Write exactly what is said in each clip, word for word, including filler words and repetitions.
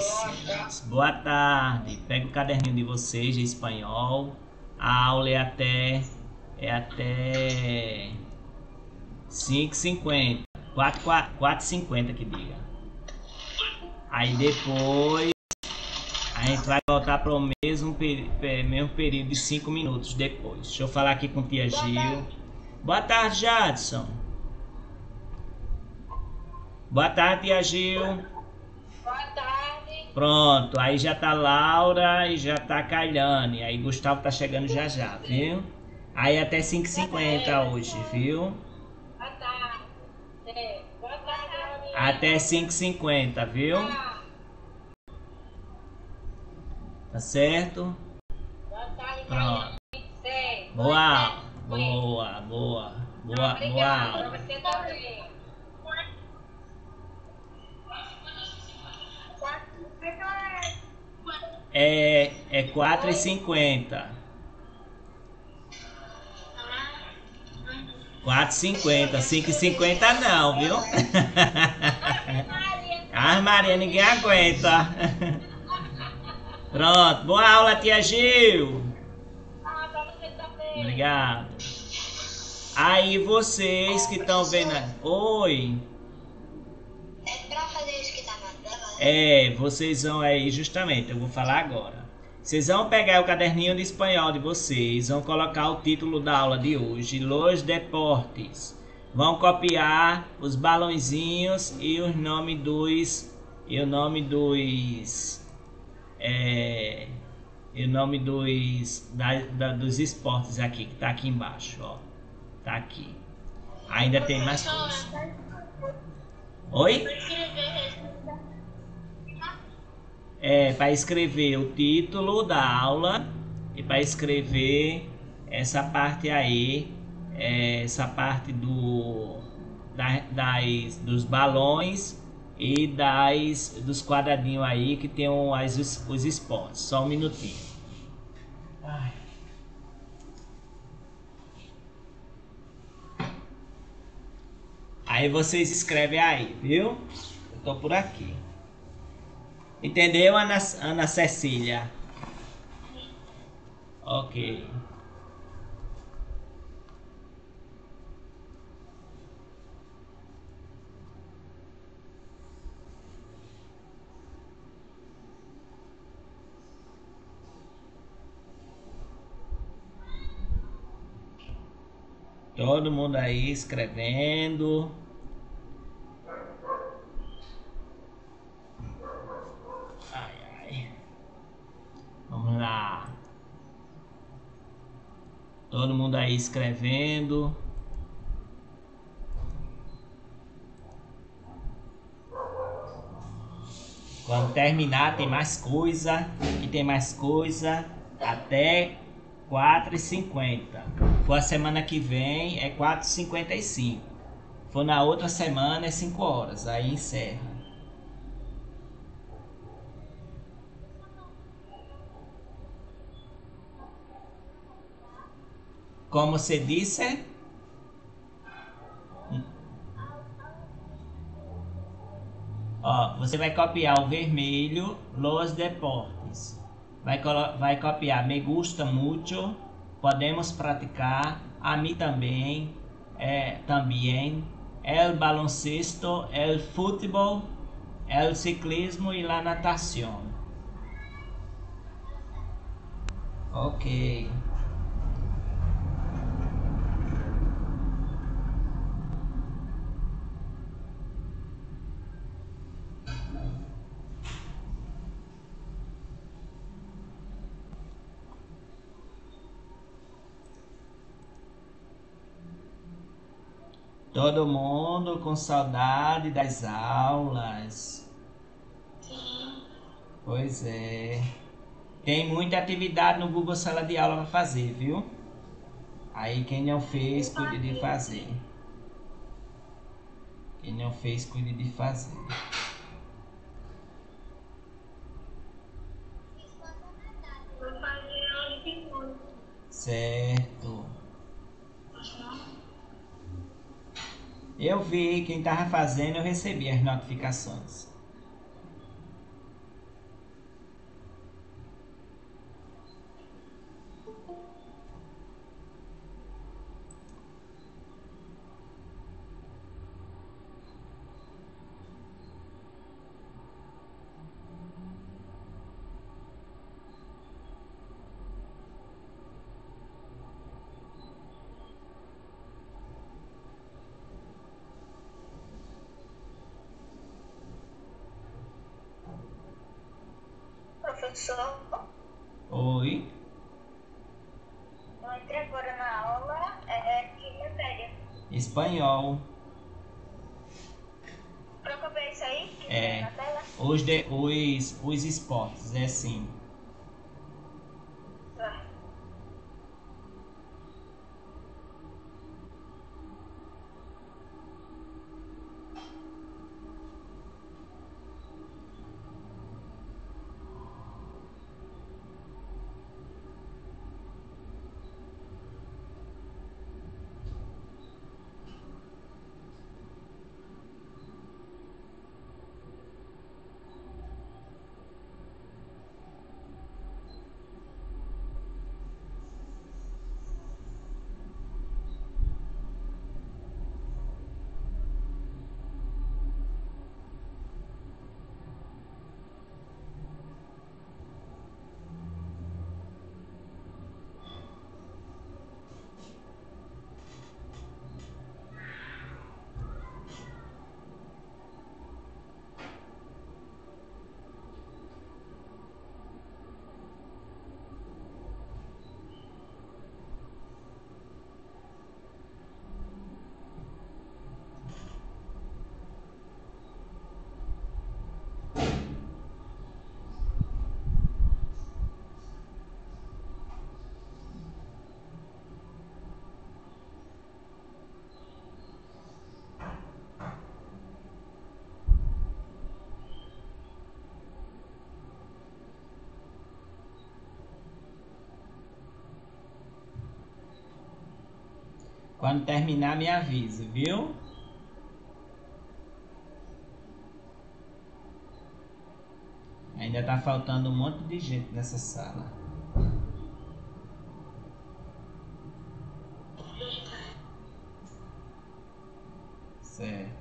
vocês. Boa tarde. Pega o caderninho de vocês de espanhol. A aula é até é até cinco e cinquenta. quatro e cinquenta que diga. Aí depois a gente vai voltar para o mesmo, mesmo período de cinco minutos depois. Deixa eu falar aqui com tia Gil. Boa tarde, Jadson. Boa tarde, tia Gil. Boa tarde. Pronto, aí já tá Laura e já tá Kailane. Aí Gustavo tá chegando já já, viu? Aí até cinco e cinquenta hoje, viu? Boa tarde. É. Boa tarde. Até cinco e cinquenta, viu? Tá certo? Boa tarde. Pronto. Sei. Boa, boa, boa, boa, boa aula. Você também. É, é quatro e cinquenta. quatro e cinquenta, cinco e cinquenta não, viu? Ah, Maria, ninguém aguenta. Pronto, boa aula, tia Gil. Ah, pra você também. Obrigado. Aí vocês que estão vendo... Oi. É pra fazer isso que tá mandando? É, vocês vão aí, justamente, eu vou falar agora. Vocês vão pegar o caderninho de espanhol de vocês, vão colocar o título da aula de hoje, Los Deportes. Vão copiar os balãozinhos e os nomes dos... E o nome dos... É, e o nome dos, da, da, dos esportes aqui, que tá aqui embaixo, ó. Tá aqui. Ainda tem mais coisa. Oi? É, para escrever o título da aula e para escrever essa parte aí, é, essa parte do, da, das, dos balões e das, dos quadradinhos aí que tem um, as, os, os esportes. Só um minutinho. Ai. Aí vocês escrevem aí, viu? Eu tô por aqui. Entendeu, Ana, Ana Cecília? Ok. Todo mundo aí escrevendo. Ai, ai. Vamos lá. Todo mundo aí escrevendo. Quando terminar tem mais coisa. E tem mais coisa até quatro e cinquenta. For a semana que vem é quatro e cinquenta e cinco. For na outra semana é cinco horas. Aí encerra. Como você disse? Ó, você vai copiar o vermelho, Los Deportes. Vai, vai copiar Me gusta mucho, podemos praticar, a mim também, é, também, el baloncesto, el fútbol, el ciclismo e la natación. Ok. Todo mundo com saudade das aulas. Sim. Pois é. Tem muita atividade no Google Sala de Aula para fazer, viu? Aí quem não fez, cuide de fazer. Quem não fez, cuide de fazer. Vou fazer aula de música. Certo. Eu vi, quem tava fazendo, eu recebi as notificações. Professor, Oi. eu entrei agora na aula é, de matéria. Espanhol. Pra copiar isso aí que É. tem na tela? Os, de, os, os esportes, é sim. Tá. Quando terminar, me avise, viu? Ainda tá faltando um monte de gente nessa sala. Certo.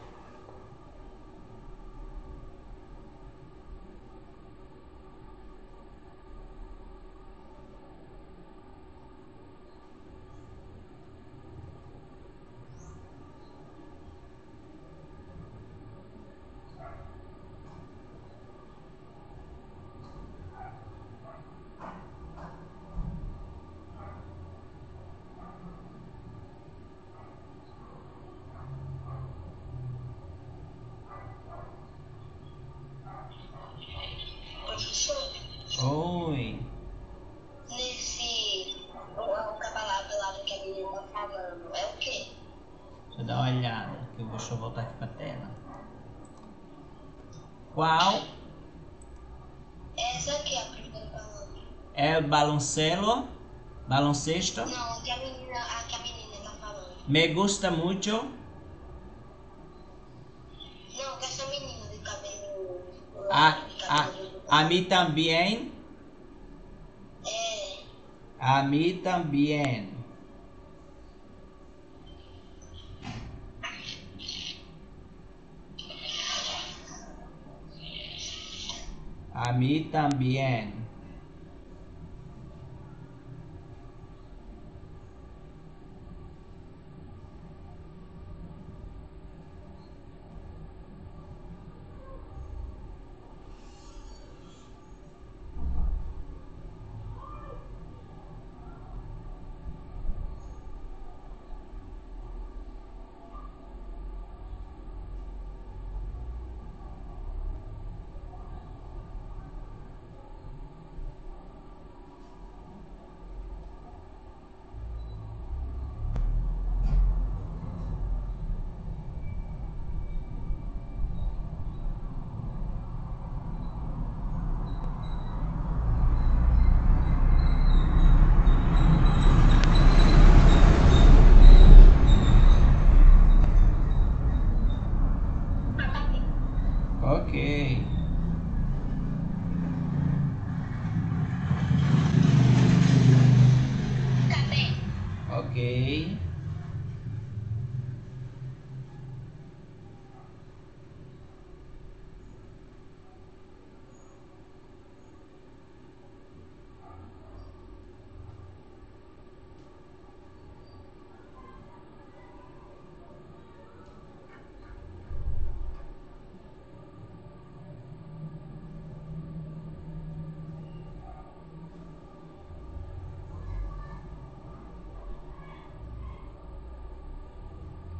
Professor, Oi. nesse. O, o palavra, palavra que a menina tá falando é o quê? Deixa eu dar uma olhada. Que eu vou, deixa eu voltar aqui pra tela. Qual Essa aqui é a primeira palavra. é o baloncelo? Baloncesto? Não, a que a menina, a que a menina tá falando. Me gusta mucho. Não, que essa menina de cabelo. A, De a, cabelo. a mí también. É. A mí también. A mí también.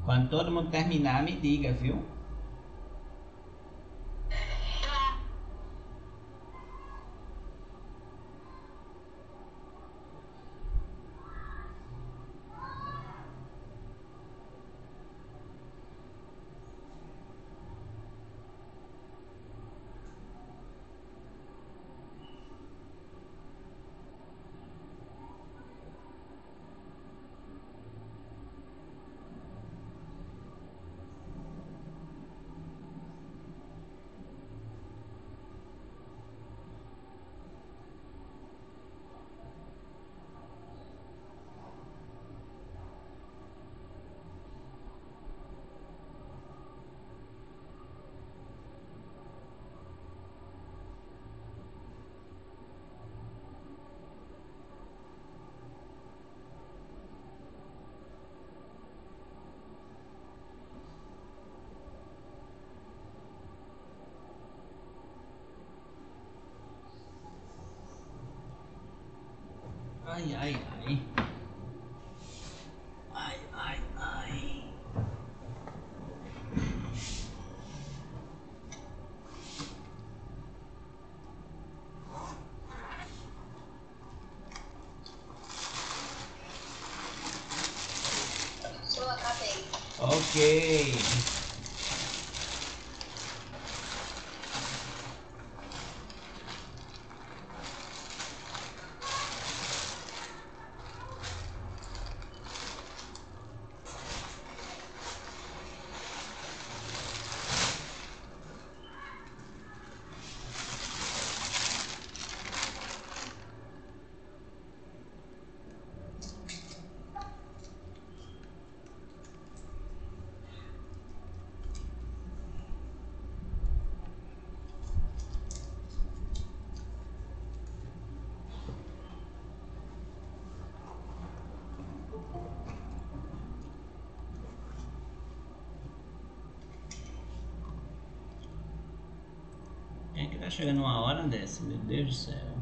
Quando todo mundo terminar, me diga, viu? Ai, ai, ai. Ai, ai, ai. Eu acabei. Ok. Quem é que tá chegando uma hora dessa? Meu Deus do céu.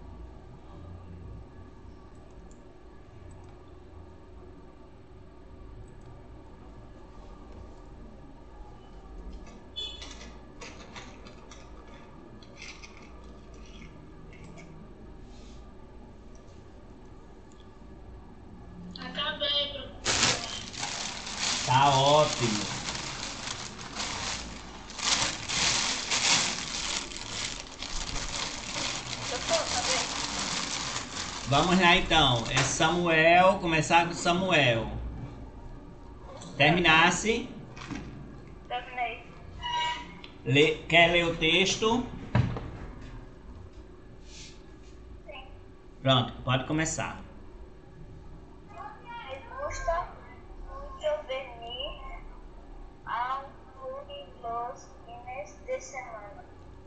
Acabei, professor. Tá ótimo. Doutor, acabei. Vamos lá então. É Samuel. Começar com Samuel. Terminasse. Terminei. Lê, quer ler o texto? Sim. Pronto, pode começar. Me gusta mucho venir ao clube los fines de semana.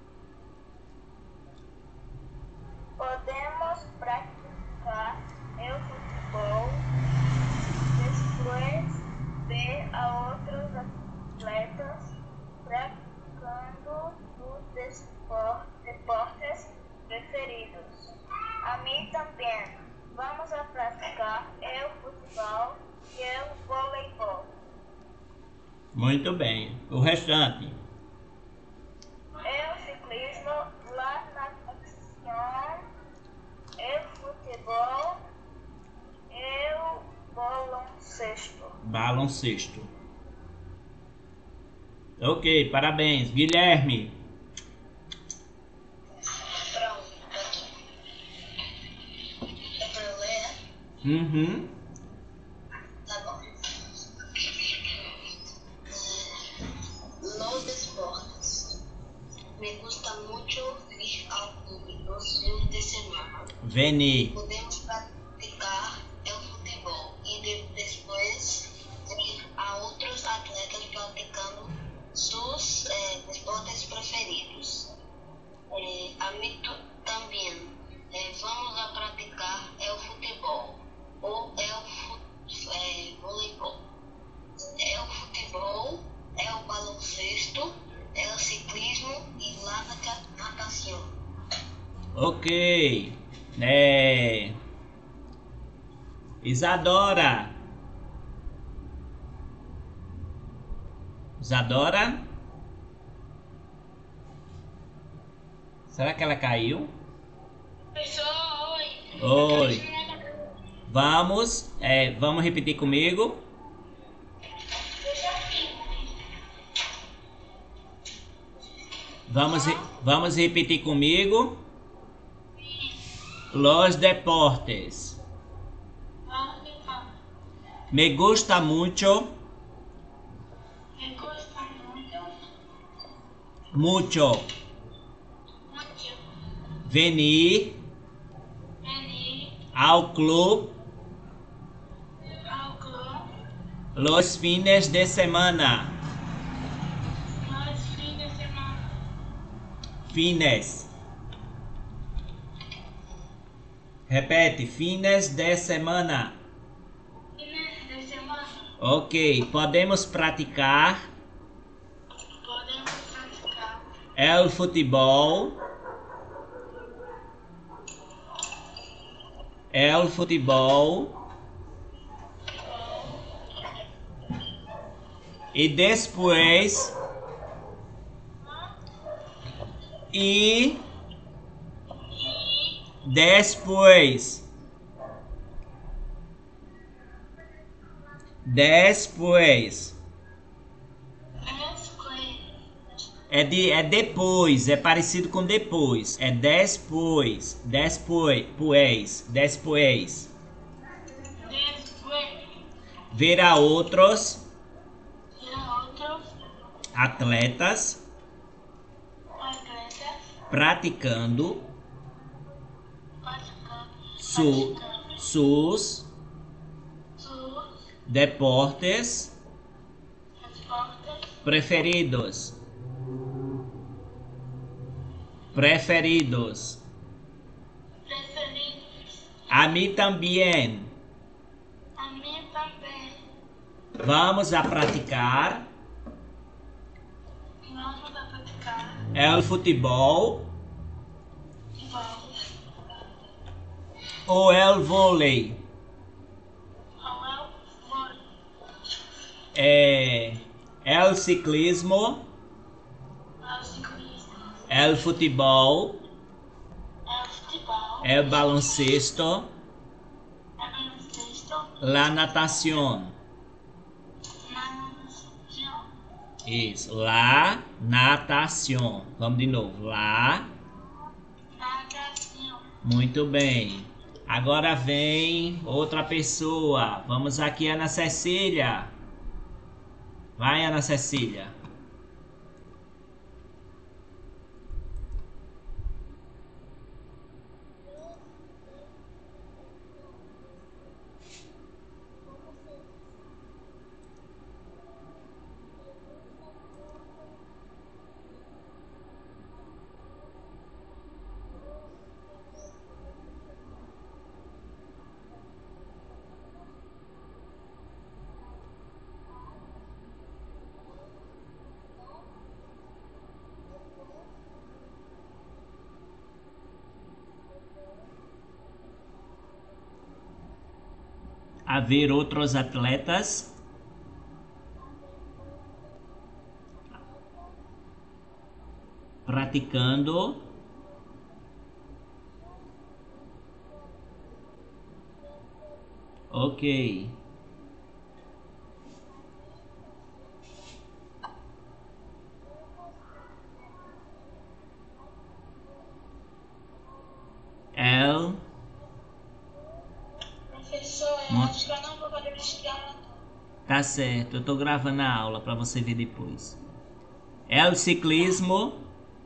Podemos practicar el fútbol, después ver a otros atletas practicando sus despor- deportes preferidos. A mí también. Vamos a practicar el fútbol y el voleibol. Muito bem. O restante. El ciclismo, la natación, el fútbol, el baloncesto. Baloncesto. Ok, parabéns. Guilherme. Pronto, aqui. É pra eu ler? Uhum. Tá bom. Los deportes. Me gusta mucho ir al clube los fines de semana. Veni. Podemos practicar el fútbol y de- después ver a otros atletas practicando sus eh, deportes preferidos. Eh, a mí tu- también. Eh, vamos a practicar el fútbol o el fu- eh, voleibol. El fútbol, el baloncesto, el ciclismo y la nata- natación. Ok. É. Isadora. Isadora? Será que ela caiu? Professor, oi. Oi. Vamos, é, vamos repetir comigo. Vamos, re- vamos repetir comigo. Los deportes. Me gusta mucho. Me gusta muito. Mucho. Muito. Venir Venir ao clube ao clube los fines de semana. nos fins de semana. Fines. Repete, fines de semana. Fines de semana. Ok, podemos praticar Podemos praticar el futebol. El futebol. E depois. E depois. Depois. É, de, é depois, é parecido com depois. É depois. Depois. Depois. Depois. Después Ver a outros ir a outros atletas atletas praticando praticando su, sus seus deportes esportes preferidos. Preferidos. preferidos. A mim também. A mim também. Vamos a praticar Vamos a praticar el futebol futebol ou el vôlei. ou é o vôlei. É, el ciclismo, É o ciclismo. el futebol, É o futebol. el baloncesto, É o baloncesto. la natação. Na natação. Isso, la natação. Vamos de novo, la. Natação. Muito bem. Agora vem outra pessoa. Vamos aqui, Ana Cecília. Vai, Ana Cecília. Haver outros atletas praticando ok el Professor, eu Mo- acho que eu não vou poder estudar. tá certo, eu tô gravando a aula para você ver depois. El ciclismo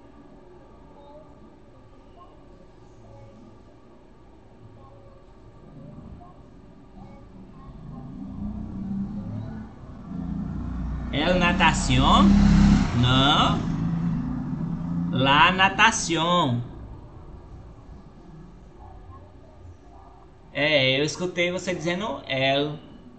el natación não la natación. É, eu escutei você dizendo el.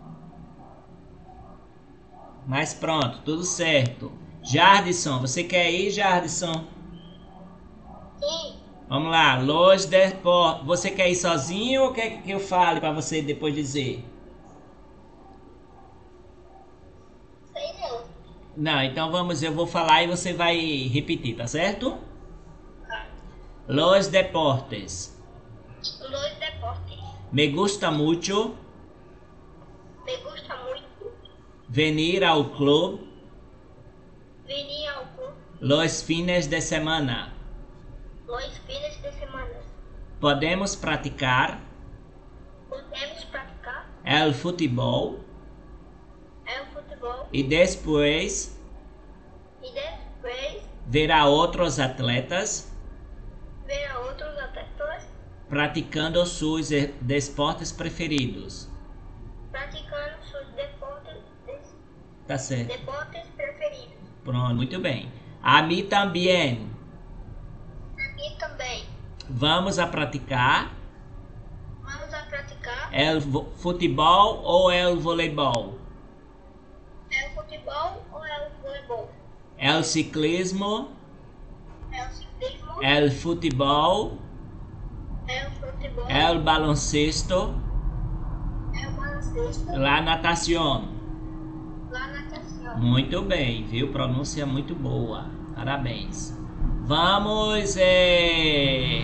Mas pronto, tudo certo. Jardison, você quer ir, Jardison? Sim. Vamos lá, Los Deportes. Você quer ir sozinho ou quer que eu fale para você depois dizer? Sei não. Não, então vamos, eu vou falar e você vai repetir, tá certo? Tá. Los deportes. Los deportes. Me gusta mucho Me gusta muito venir ao club venir ao clube los fines de semana. los fines de semana. Podemos praticar Podemos praticar el fútbol el futebol e depois e depois ver a outros atletas ver a outros atletas praticando seus desportos preferidos. praticando seus deportes, Tá certo. deportes preferidos. Pronto, muito bem. A mim também. A mim também. Vamos a praticar Vamos a praticar el vo- futebol ou el voleibol? é o futebol ou é o voleibol? El ciclismo, É o ciclismo, el futebol, é o futebol, el baloncesto, é o baloncesto, la natação. lá na natação. Muito bem, viu? Pronúncia muito boa. Parabéns. Vamos, é...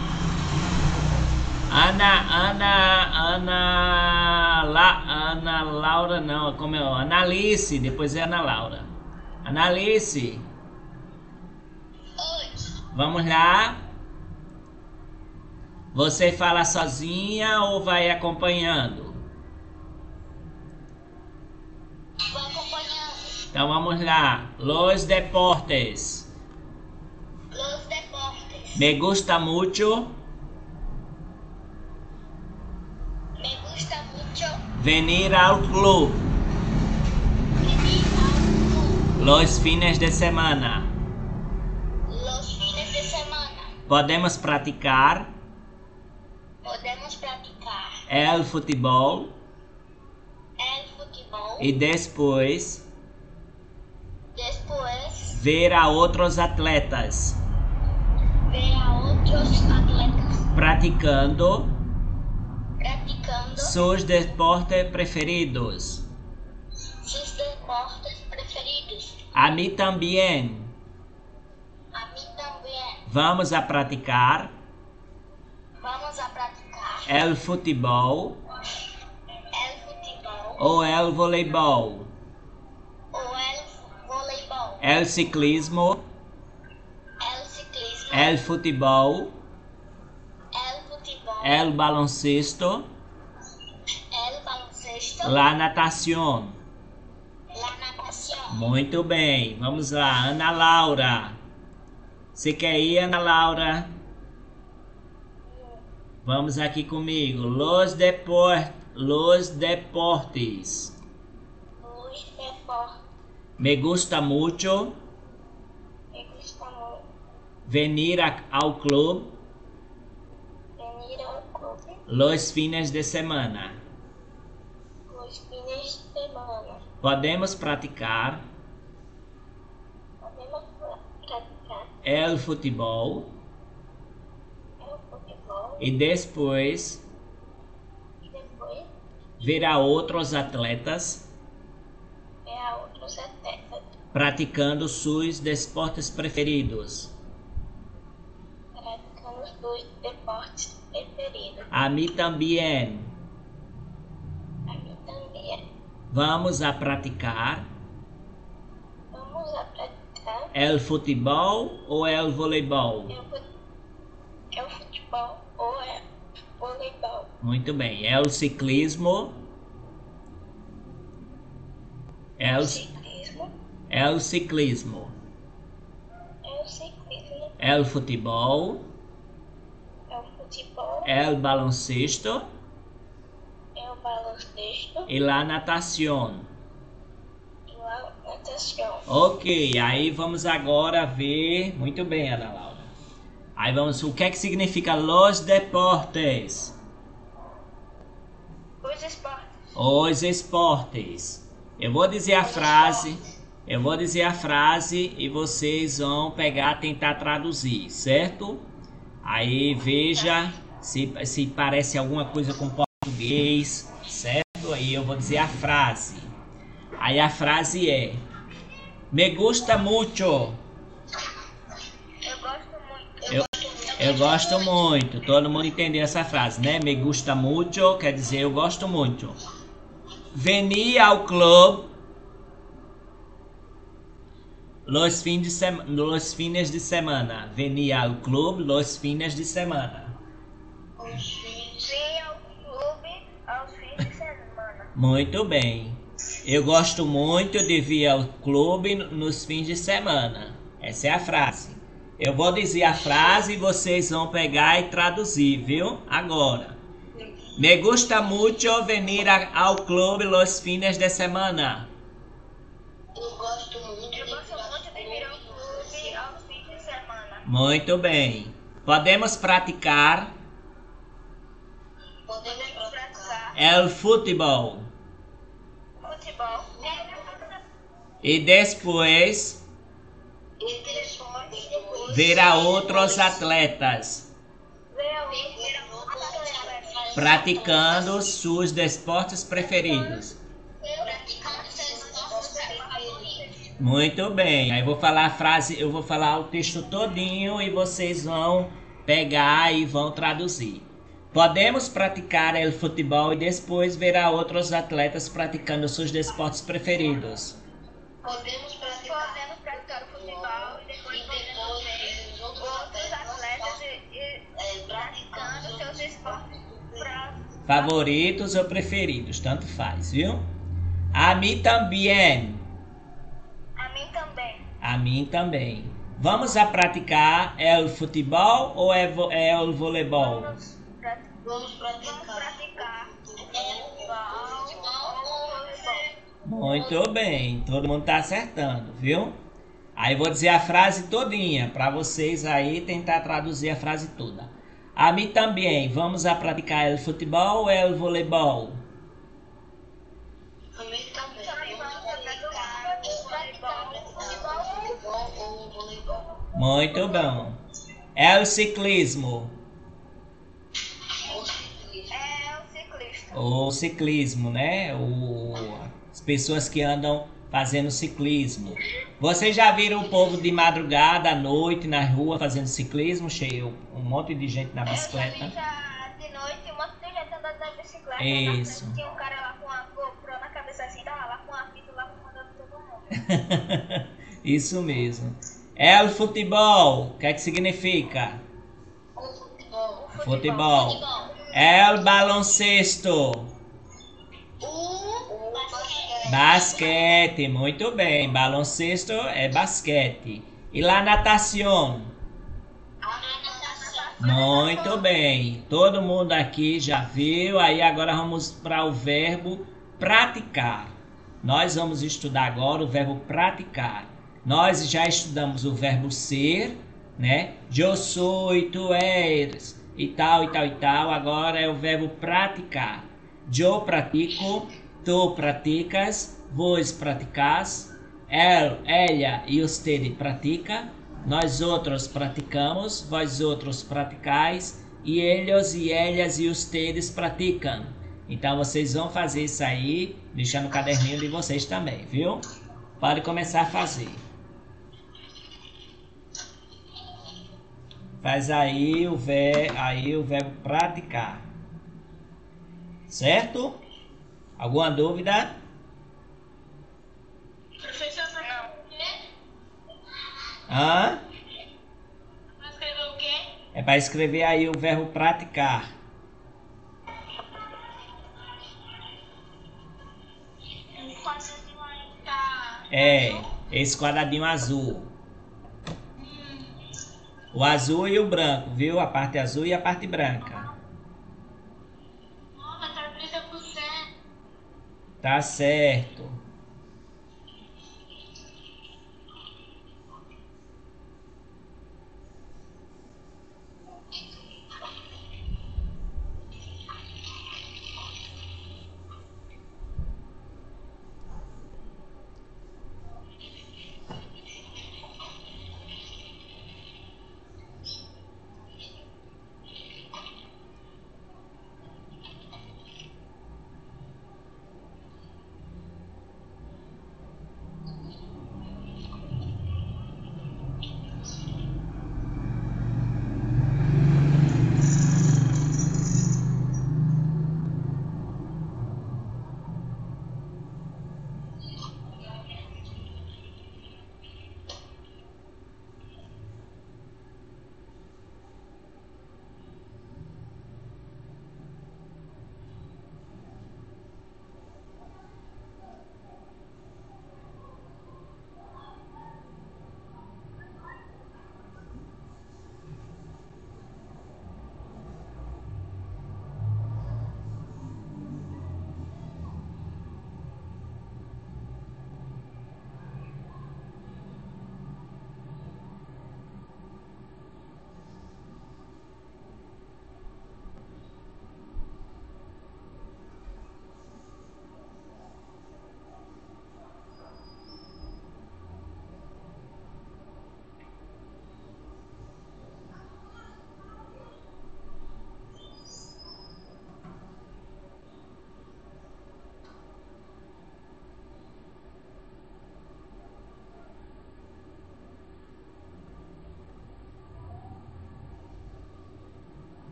Ana, Ana, Ana, La, Ana Laura, não, como é? Analice, depois é Ana Laura. Analice, Oi. vamos lá. Você fala sozinha ou vai acompanhando? Vou acompanhando. Então vamos lá. Los deportes. Los deportes. Me gusta mucho Me gusta mucho venir al club venir ao clube los fines de semana. los fines de semana. Podemos praticar Podemos praticar el futebol el futebol e depois depois ver a outros atletas ver a outros atletas praticando praticando seus deportes preferidos. seus deportes preferidos. A mim também. A mim também. Vamos a praticar Vamos a praticar el futebol el futebol ou el voleibol, ou el voleibol, el ciclismo, el ciclismo, el futebol, el futebol, el baloncesto, el baloncesto, la natação. la natação. Muito bem, vamos lá, Ana Laura. Você quer ir, Ana Laura? Vamos aqui comigo. Los deport, los deportes. Os deportes. Me gusta mucho Me gusta muito venir a- ao club venir ao clube los fines de semana. os fines de semana. Podemos praticar Podemos praticar el futebol el futebol e depois e depois ver a outros atletas ver a outros atletas praticando seus desportos preferidos. praticando os dois deportes preferidos. A mim também. A mim também. Vamos a praticar Vamos a praticar el futebol ou el voleibol? é o fu- é o futebol ou é voleibol. Muito bem. El ciclismo. El, Ciclismo el ciclismo. é o ciclismo, El futebol. é o futebol, El baloncesto. é o baloncesto E la natação. e a natação. Ok, aí vamos agora ver. Muito bem, Ana Laura. Aí vamos. O que é que significa los deportes? Os esportes. Os esportes. Eu vou dizer a frase. Eu vou dizer a frase e vocês vão pegar, tentar traduzir, certo? Aí veja se, se parece alguma coisa com português, certo? Aí eu vou dizer a frase. Aí a frase é: Me gusta mucho. Eu gosto muito. Eu, eu gosto muito. Todo mundo entendeu essa frase, né? Me gusta mucho quer dizer eu gosto muito. Venir ao clube los fines de, sema, los fines de semana. Venir ao clube los fines de semana. Vim ao clube aos fins de semana. Muito bem. Eu gosto muito de vir ao clube nos fins de semana. Essa é a frase. Eu vou dizer a frase e vocês vão pegar e traduzir, viu? Agora. Me gusta mucho venir ao clube los fines de semana. Eu gosto muito de, eu gosto muito de vir ao clube aos fins de semana. Muito bem. Podemos praticar. Podemos praticar. El futebol. Futebol. E depois. E depois. Ver a outros atletas. Ver a outros atletas. Praticando seus desportos preferidos. Muito bem. Aí vou falar a frase, eu vou falar o texto todinho e vocês vão pegar e vão traduzir. Podemos praticar o futebol e depois ver a outros atletas praticando seus desportos preferidos. Podemos praticar, Podemos praticar o futebol e depois, e depois ver os outros, outros atletas e, e, é, praticando seus esportes favoritos ou preferidos, tanto faz, viu? A mim também. A mim também. A mim também. Vamos a praticar o futebol ou é, vo é o voleibol? Vamos, prat vamos praticar, vamos praticar o futebol ou voleibol. Muito bem, todo mundo tá acertando, viu? Aí vou dizer a frase todinha para vocês aí tentar traduzir a frase toda. A mim também. Vamos a praticar o futebol ou o voleibol? A mim também. Vamos praticar o futebol ou o voleibol. Muito bom. É o ciclismo. É o ciclista. O ciclismo, né? O... As pessoas que andam fazendo ciclismo. Vocês já viram o povo de madrugada, à noite, na rua, fazendo ciclismo? Cheio, um monte de gente na bicicleta. Eu já vi já de noite, um monte de gente andando na bicicleta. Isso. Na tinha um cara lá com a GoPro na cabeça assim, tava lá com a fita lá mandando todo mundo. Isso mesmo. É o futebol. O que é que significa? O futebol. O Futebol. futebol. É o baloncesto. O basquete. Basquete, muito bem. Baloncesto é basquete. E lá natação? A natação. Muito bem. Todo mundo aqui já viu. Aí agora vamos para o verbo praticar. Nós vamos estudar agora o verbo praticar. Nós já estudamos o verbo ser, né? Eu sou e tu és e tal e tal e tal. Agora é o verbo praticar. Eu pratico, tu praticas, vós praticais, el, ela e usted pratica, nós outros praticamos, vós outros praticais, e eles e elas e ustedes praticam. Então vocês vão fazer isso aí, deixar no caderninho de vocês também, viu? Pode começar a fazer. Faz aí o, ver, aí o verbo praticar. Certo? Alguma dúvida? Professor, não. Hã? Vai escrever o quê? É para escrever aí o verbo praticar. Um quadradinho aí tá. É, esse quadradinho azul. Hum. O azul e o branco, viu? A parte azul e a parte branca. Não, mas tá trinta por cento. Tá certo.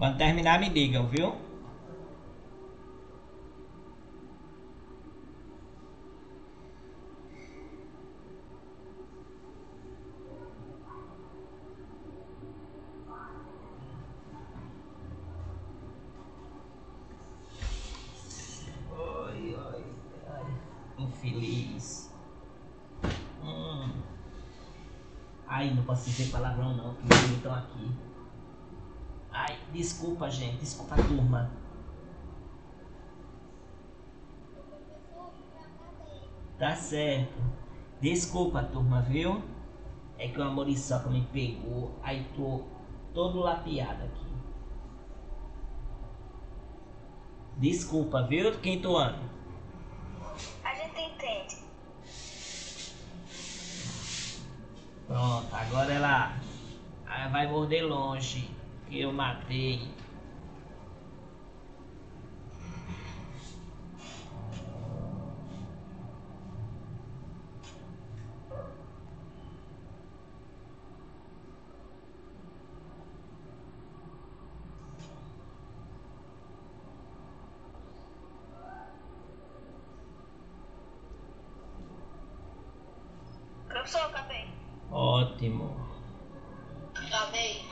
Quando terminar, me digam, viu? Oi, oi, ai, infeliz. Hum. Ai, não posso dizer palavrão não, que eles estão aqui. Ai, desculpa, gente, desculpa a turma. Tá certo. Desculpa, turma, viu? É que uma muriçoca me pegou, aí tô todo lapiado aqui. Desculpa, viu, quinto ano? A gente entende. Pronto, agora ela, ela vai morder longe, que eu matei. Professor, acabei. Ótimo. Acabei.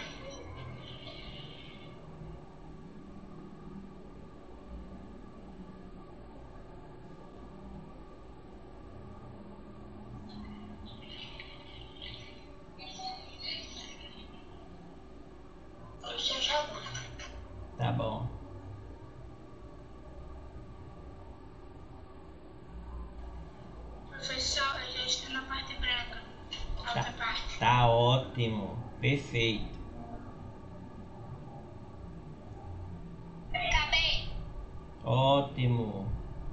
Professor, já vou. Tá bom. Professor, eu já estou na parte branca. A outra parte. Tá ótimo. Perfeito. Acabei. Ótimo.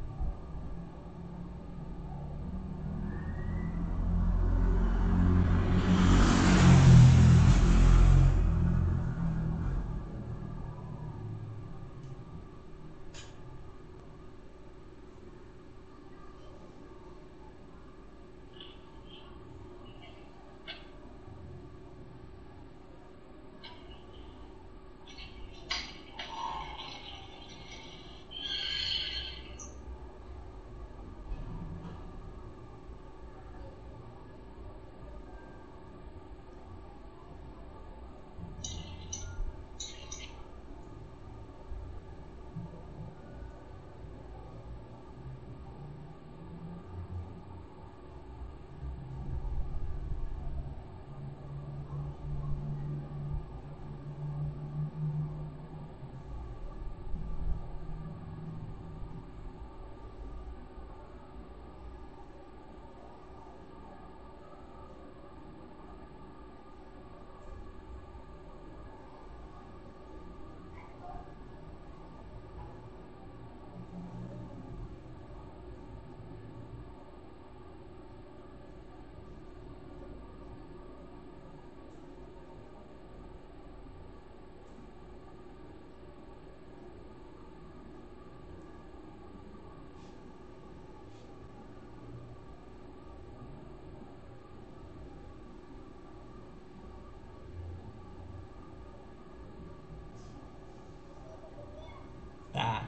Tá.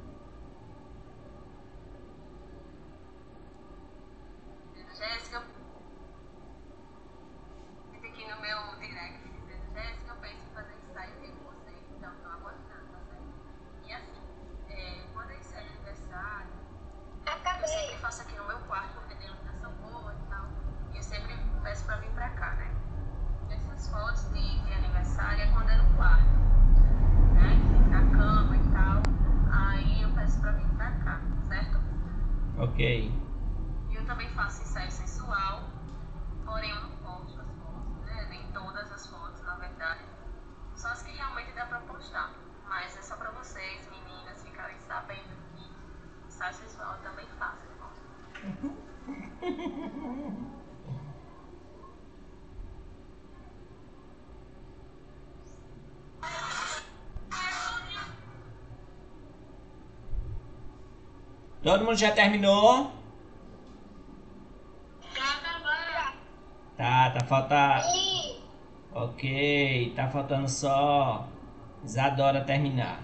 Jéssica, entra aqui no meu direct dizendo, Jéssica, eu penso em fazer ensaio aqui com vocês, então estou aguardando, tá certo? E assim, é, quando é ensaio de aniversário, eu sempre faço aqui no meu quarto, porque tem iluminação boa e tal, e eu sempre peço pra vir pra cá, né? Essas fotos de, de aniversário é quando é no quarto, né? Na cama e tal, aí eu peço pra vir pra cá, certo? Ok. E eu também faço ensaio sensual, porém eu não posto as fotos, né? Nem todas as fotos, na verdade. Só as que realmente dá pra postar. Mas é só pra vocês, meninas, ficarem sabendo que ensaio sensual eu também faço, irmão. Todo mundo já terminou? Tá, tá faltando. Ok, tá faltando só Isadora terminar.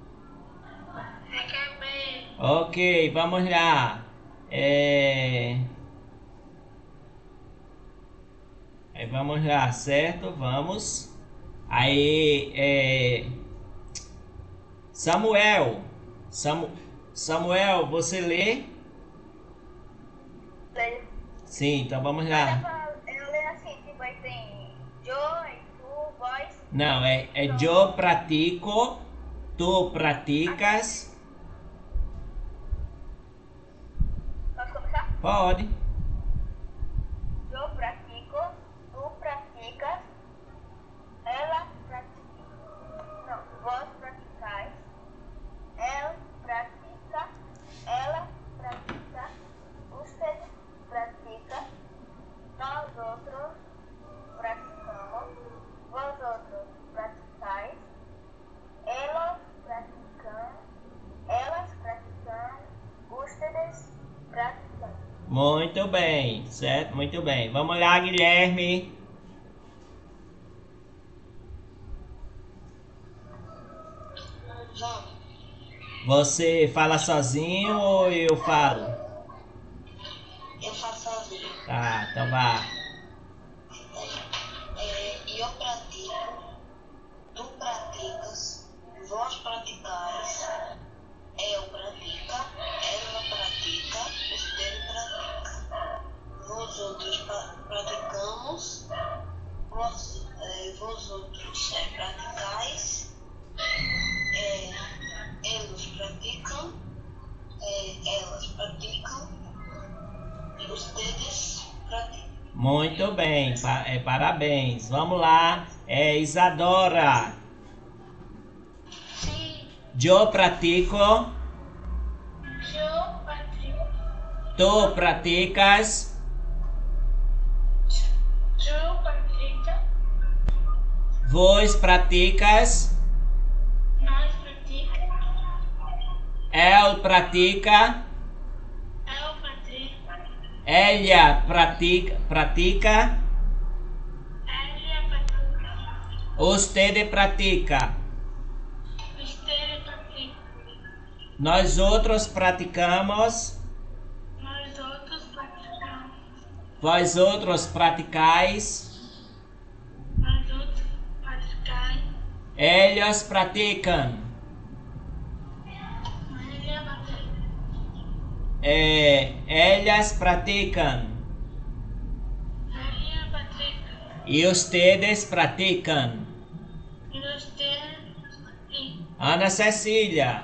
Acabei. Ok, vamos lá. É... Aí vamos lá, certo? Vamos. Aí, é... Samuel. Samu... Samuel, você lê? Leio. Sim, então vamos lá. Eu leio assim, tipo, aí tem Joe, tu, voz. Não, é, é eu pratico, tu praticas. Posso começar? Pode. Eu pratico, tu praticas, ela pratica. Não, vós praticais, ela pratica, ela pratica, você pratica, nós outros praticamos, vós outros praticais, elas praticam, elas praticam, vocês praticam. Muito bem, certo? Muito bem. Vamos lá, Guilherme. Vamos. Você fala sozinho ou eu falo? Eu faço sozinho. Tá, então vá. É, eu pratico, tu praticas, vós praticais, eu pratica, ela pratica, você pratica. Vós outros pra- praticamos, vós, é, vós outros é, praticais, é, eles praticam, é, elas praticam, e vocês praticam. Muito bem, pa- é, parabéns. Vamos lá. É Isadora. Sim, Eu pratico, eu pratico, tu praticas, eu pratica, vós praticas, nós praticamos. ele pratica, Eu pratica, ela pratica, pratica, ela pratica, você pratica, você pratica, nós outros praticamos, nós outros praticamos, vós outros praticais, nós outros praticamos, eles praticam, ela pratica, é, elas praticam ela pratica, e ustedes praticam. e você pratica. Ana Cecília.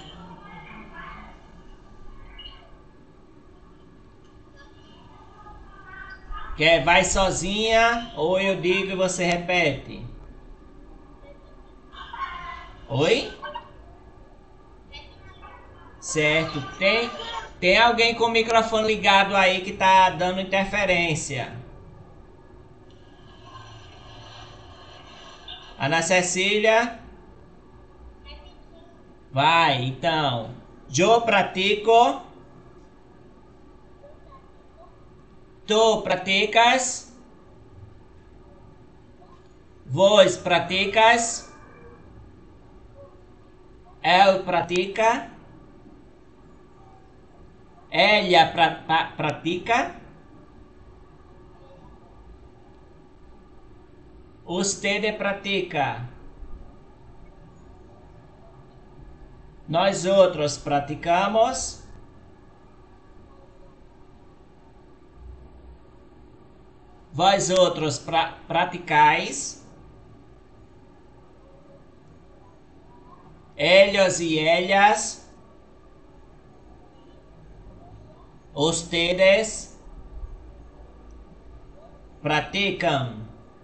Quer vai sozinha ou eu digo e você repete? Oi? Certo. Tem, tem alguém com o microfone ligado aí que tá dando interferência. Ana Cecília? Vai, então. Eu pratico. Tu praticas. Vós praticas. Ele pratica. Ela pra, pra, pratica. Usted pratica. Nós outros praticamos. Vós outros pra, praticais. Ellos e ellas. Ustedes praticam.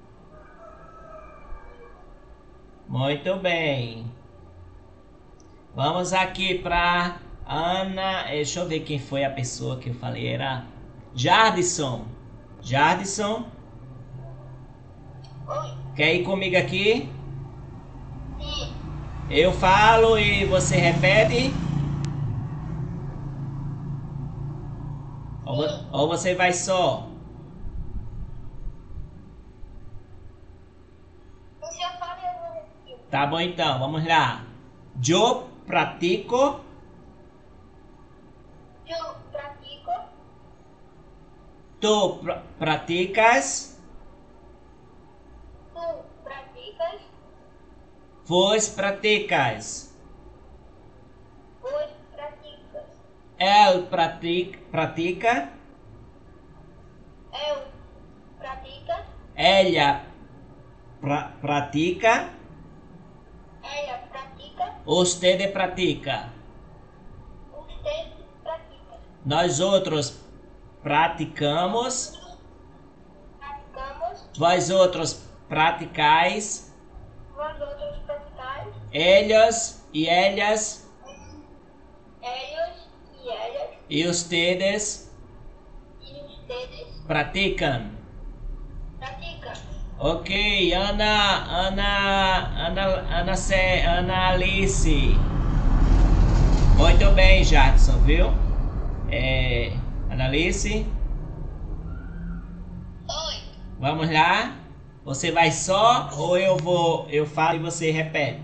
Muito bem. Vamos aqui para Ana. Deixa eu ver quem foi a pessoa que eu falei. Era Jardison. Jardison. Oi, Quer ir comigo aqui? sim, Eu falo e você repete? Ou, vo- ou você vai só? você fala e eu vou repetir. Tá bom então, vamos lá. Eu pratico. Eu pratico. Tu pra praticas. Tu praticas. Vós praticas. Vós praticas. Ele pratica. pratica. Eu pratica. Ela pra pratica. Ela pratica. Você pratica. Você pratica. Nós outros praticamos. Praticamos. Vós outros praticais. Nós outros praticais. Eles e elas. Eles e elas. E ustedes E ustedes praticam. praticam. Ok, Ana, Ana, Ana, Ana, C, Ana Alice. Muito bem, Jackson, viu? É, Ana Alice, Oi. vamos lá? Você vai só ou eu vou, eu falo e você repete?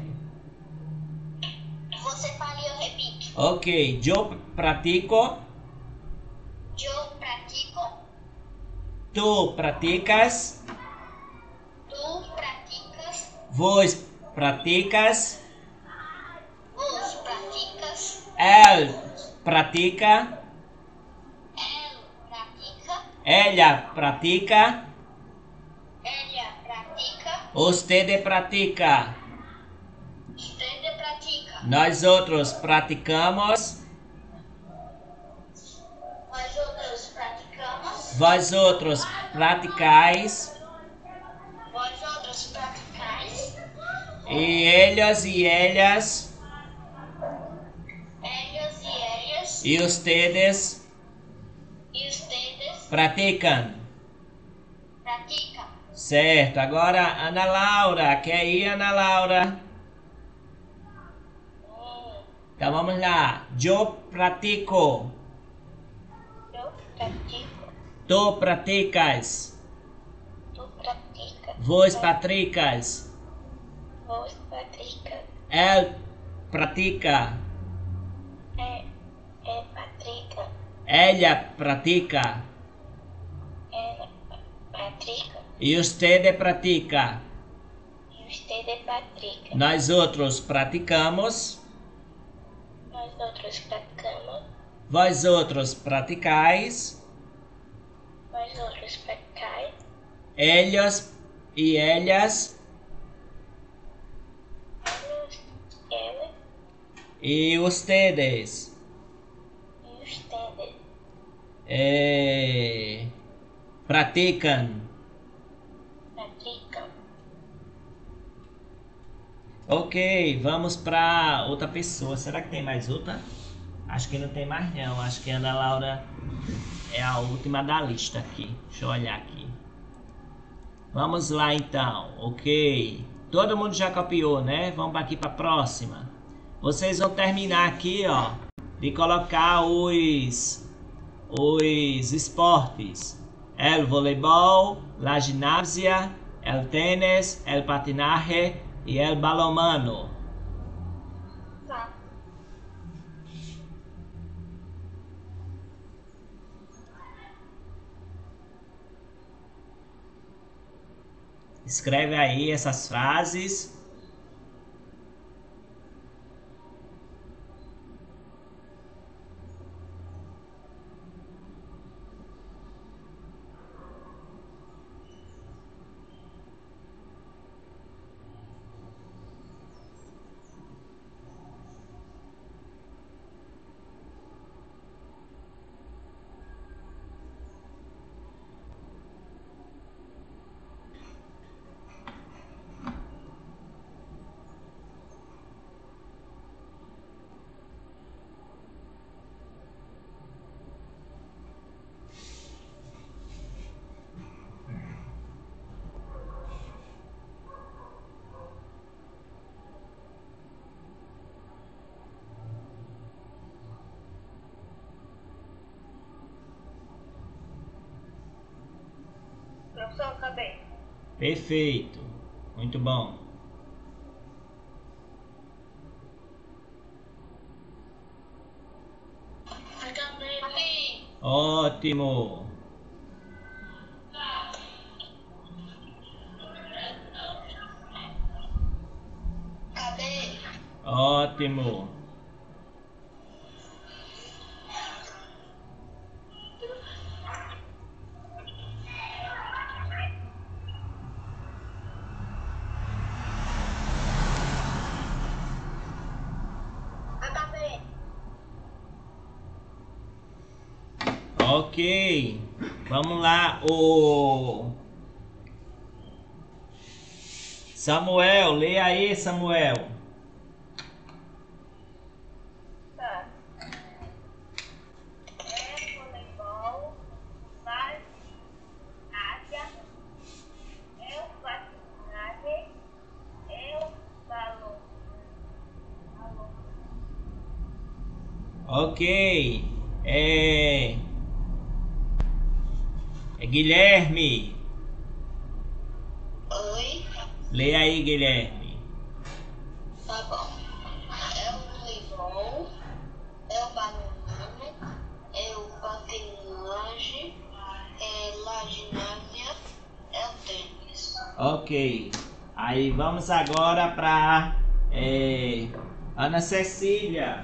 Você fala e eu repito. Ok, eu pratico, Eu pratico. tu praticas, Tu praticas. vós praticas, Vos praticas. ele pratica, Ela pratica. ela pratica, Ela pratica. você pratica. Você pratica. Nós outros praticamos, Nós outros praticamos. vós outros praticais, Vós outros praticais. e eles e elas, Elas e elas. e ustedes E ustedes praticam. praticam. Certo, agora Ana Laura, quer ir, Ana Laura? Hum, Então vamos lá. Eu pratico, Eu pratico. tu praticas, Tu pratica. vós praticas, Vos pratica. ele pratica, É. É pratica. ela pratica, Ela pratica. e usted pratica. E ustedes pratica. Nós outros praticamos, Nós outros praticamos. vós outros praticais, Nós outros praticais. eles e elas, Elas, elas e ustedes e ustedes eh, praticam. praticam. Ok, vamos para outra pessoa. Será que tem mais outra? Acho que não tem mais não. Acho que a Ana Laura é a última da lista aqui. Deixa eu olhar aqui. Vamos lá então. Ok. Todo mundo já copiou, né? Vamos aqui para a próxima. Vocês vão terminar aqui, ó, de colocar os os esportes. El voleibol, la ginástica, el tênis, el patinaje e el balonmano. Tá. Escreve aí essas frases. Professor, acabei. Perfeito. Muito bom. Ótimo. Cadê? Ótimo. Acabei. Ok. Vamos lá, o Samuel, lê aí, Samuel. Tá. É voleibol, vai, Ásia, eu patinagem, eu balão. Ok. É... é Guilherme. Oi. Lê aí, Guilherme. Tá bom. É o voleibol, é o balonmano, é o patinagem, é la ginástica, é o tênis. Ok. Aí vamos agora para é, Ana Cecília.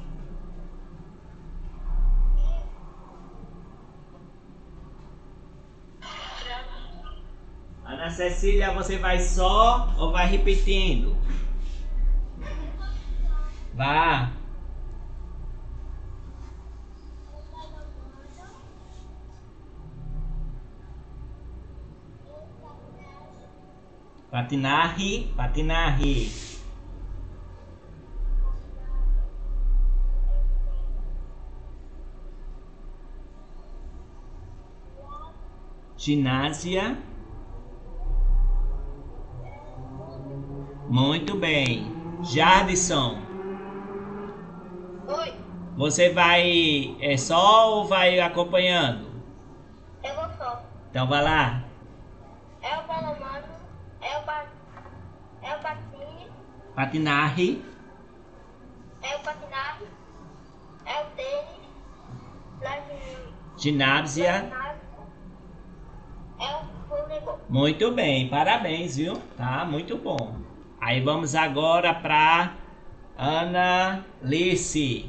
Ana Cecília, você vai só ou vai repetindo? Vá. Patinaje, patinaje. Ginásia. Muito bem. Jardison, Oi. você vai é só ou vai acompanhando? Eu vou só. Então vai lá. É o balonmano, é o pa... é o patine, Patinaje, é o patinagem, é o tênis, la gin- ginásia. ginástica, é o voleibol. Muito bem, parabéns, viu? Tá, muito bom. Aí vamos agora para Ana Alice.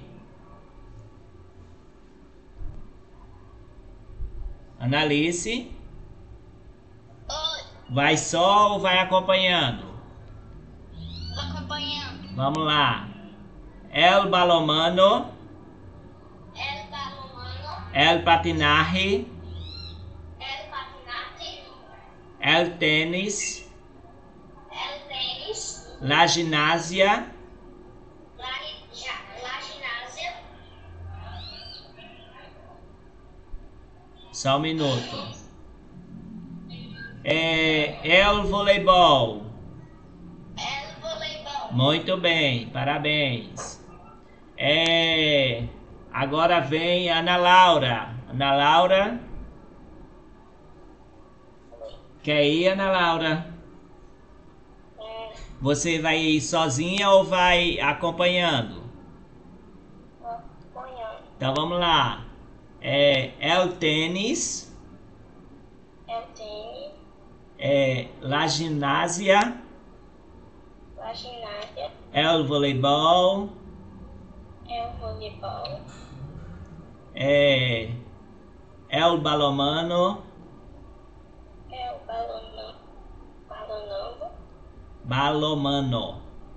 Ana Alice, Oi. vai só ou vai acompanhando? Acompanhando. Vamos lá. El balomano, É o balonmano, el patinaje, é o patinagem, el tenis, é o tênis, la ginásia, la, ja- la ginástica, só um minuto. É el voleibol. é o voleibol. Muito bem, parabéns. É, agora vem Ana Laura. Ana Laura. Quer ir, Ana Laura? É, Você vai ir sozinha ou vai acompanhando? acompanhando. Então vamos lá. É el tênis, É o tênis, é la ginásia, a ginástica, el voleibol, é o voleibol, é el balomano, é o balonmano, balonmano, balomano.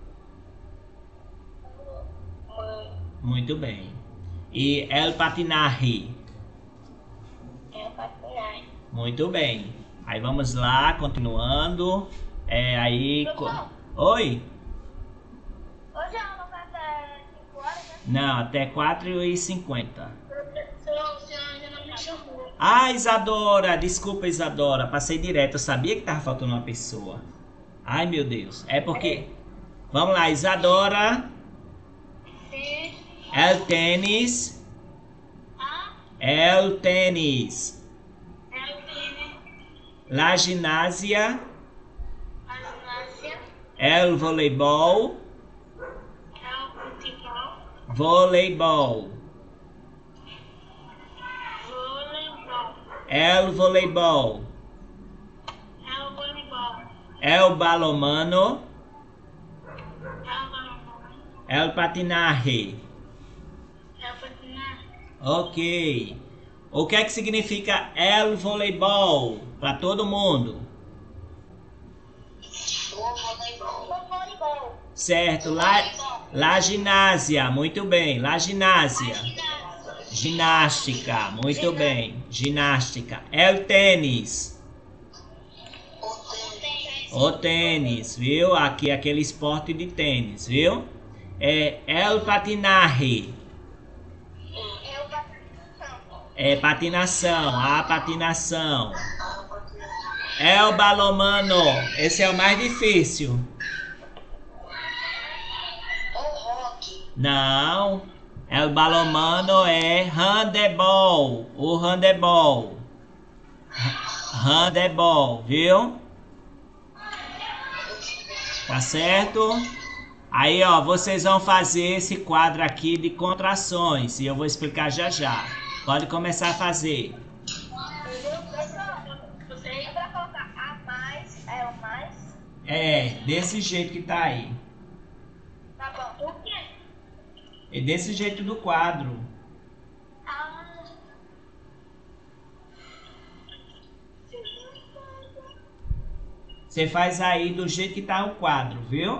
balonmano, Muito bem. E el patinaje. é o patinagem. Muito bem. Aí vamos lá, continuando. É aí. co- Professor. Oi? Hoje a aula vai até cinco horas, né? Não, até quatro e cinquenta. Professor, o senhor ainda não me chamou. Ah, Isadora, desculpa, Isadora. Passei direto. Eu sabia que tava faltando uma pessoa. Ai, meu Deus. É porque. Vamos lá, Isadora. Sim. El tênis. A, El tênis. é o tênis, La ginásia. a ginástica, El voleibol. é o futebol, Voleibol. El voleibol. El voleibol. El balonmano. El balonmano. El patinaje. El patinaje. Ok. O que é que significa el voleibol para todo mundo? O voleibol. O voleibol. Certo. La, la ginásia. Muito bem. La ginásia. Ginástica. Muito bem. Ginástica. El tênis. O tênis. O tênis, viu? Aqui aquele esporte de tênis, viu? É el patinaje. El patinação. É patinação, a patinação. El balonmano. Esse é o mais difícil. O hockey. Não. El balonmano é handebol. O handebol. Handebol, viu? Tá certo? Aí, ó, vocês vão fazer esse quadro aqui de contrações e eu vou explicar já já. Pode começar a fazer. Você aí pra colocar a mais, é o mais? É, desse jeito que tá aí. Tá bom. O quê? É desse jeito do quadro. Ah. Você faz aí do jeito que tá o quadro, viu?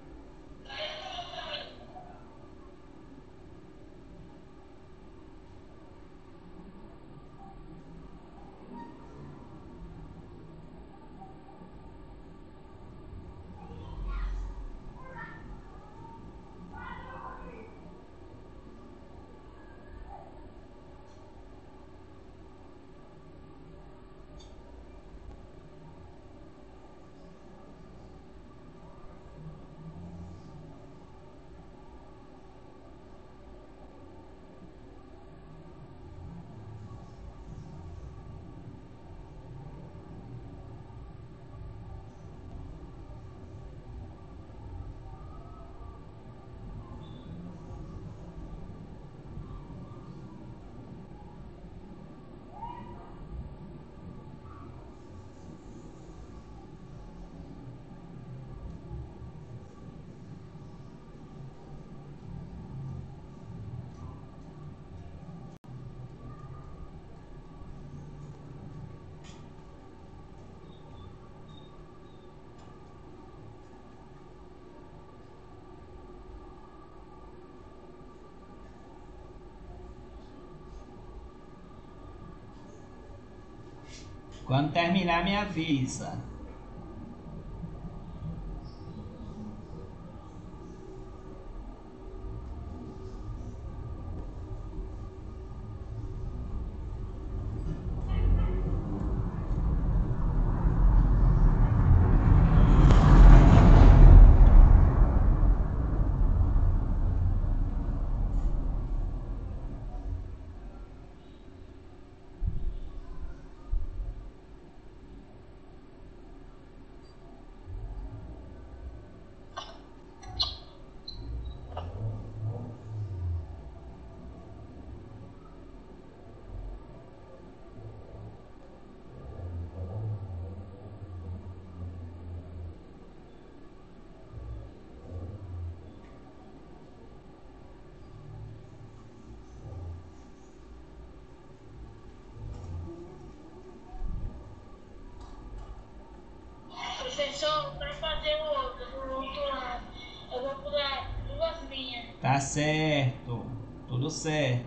Quando terminar, me avisa. Professor, para fazer o outro, do outro lado, eu vou pular duas linhas. Tá certo. Tudo certo.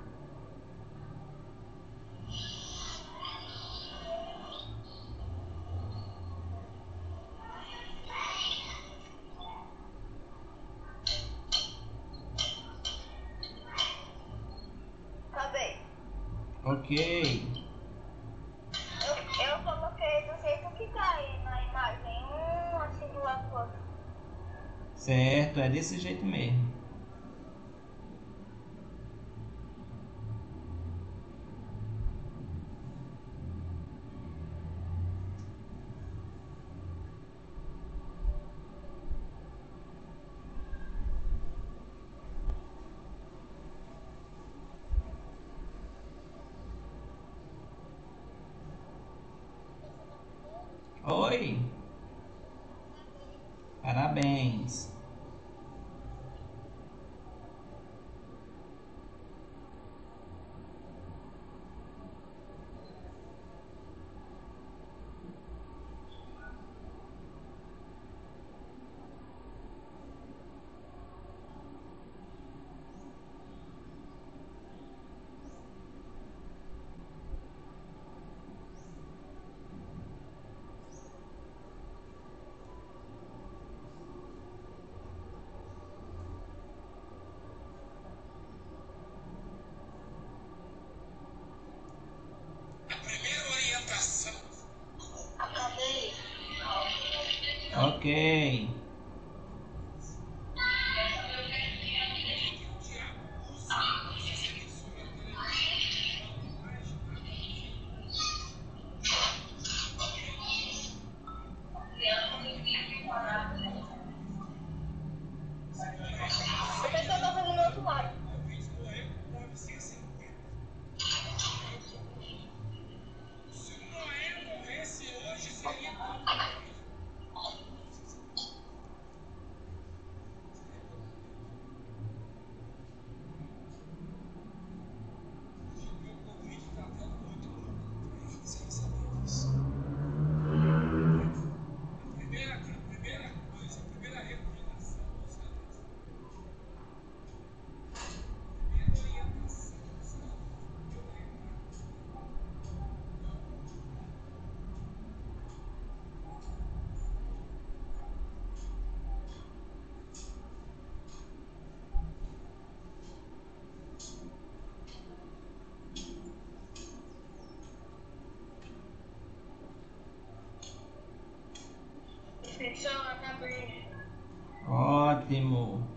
Acabei. Ok. Eu, eu coloquei do jeito que tá aí na imagem, um assim do lado do outro. Certo, é desse jeito mesmo. Oi. Parabéns. Acabei. Ok. A pessoa tá fazendo outro lado. Professor, acabei. Ótimo.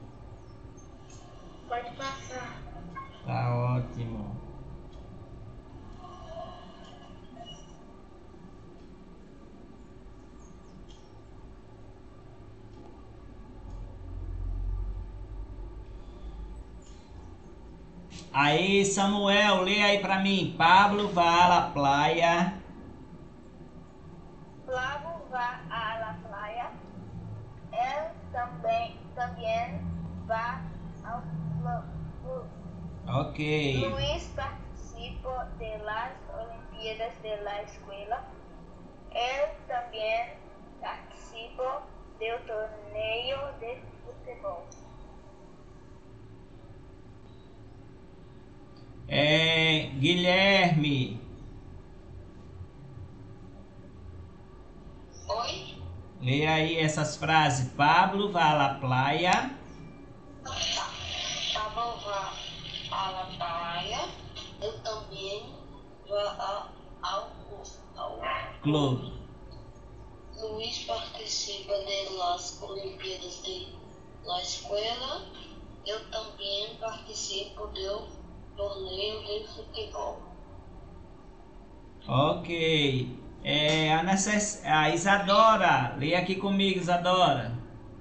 Pode passar. Tá ótimo. Aí, Samuel, lê aí pra mim. Pablo va a la playa. Flávio vai à la playa. Ele também, também vai ao clube. Ok. Luis participó de las Olimpiadas de la escuela. Él también participó del torneo de fútbol. É, Guilherme, Oi? lê aí essas frases. Pablo va a la playa. Pablo va a la playa. Eu também vou a- ao, ao Clube. Luis participa de las Olimpiadas de la escuela. Eu também participo do torneio de futebol. Ok. É, a, necess... a Isadora, lê aqui comigo, Isadora.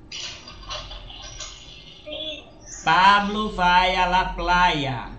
Sim. Pablo vai a la playa.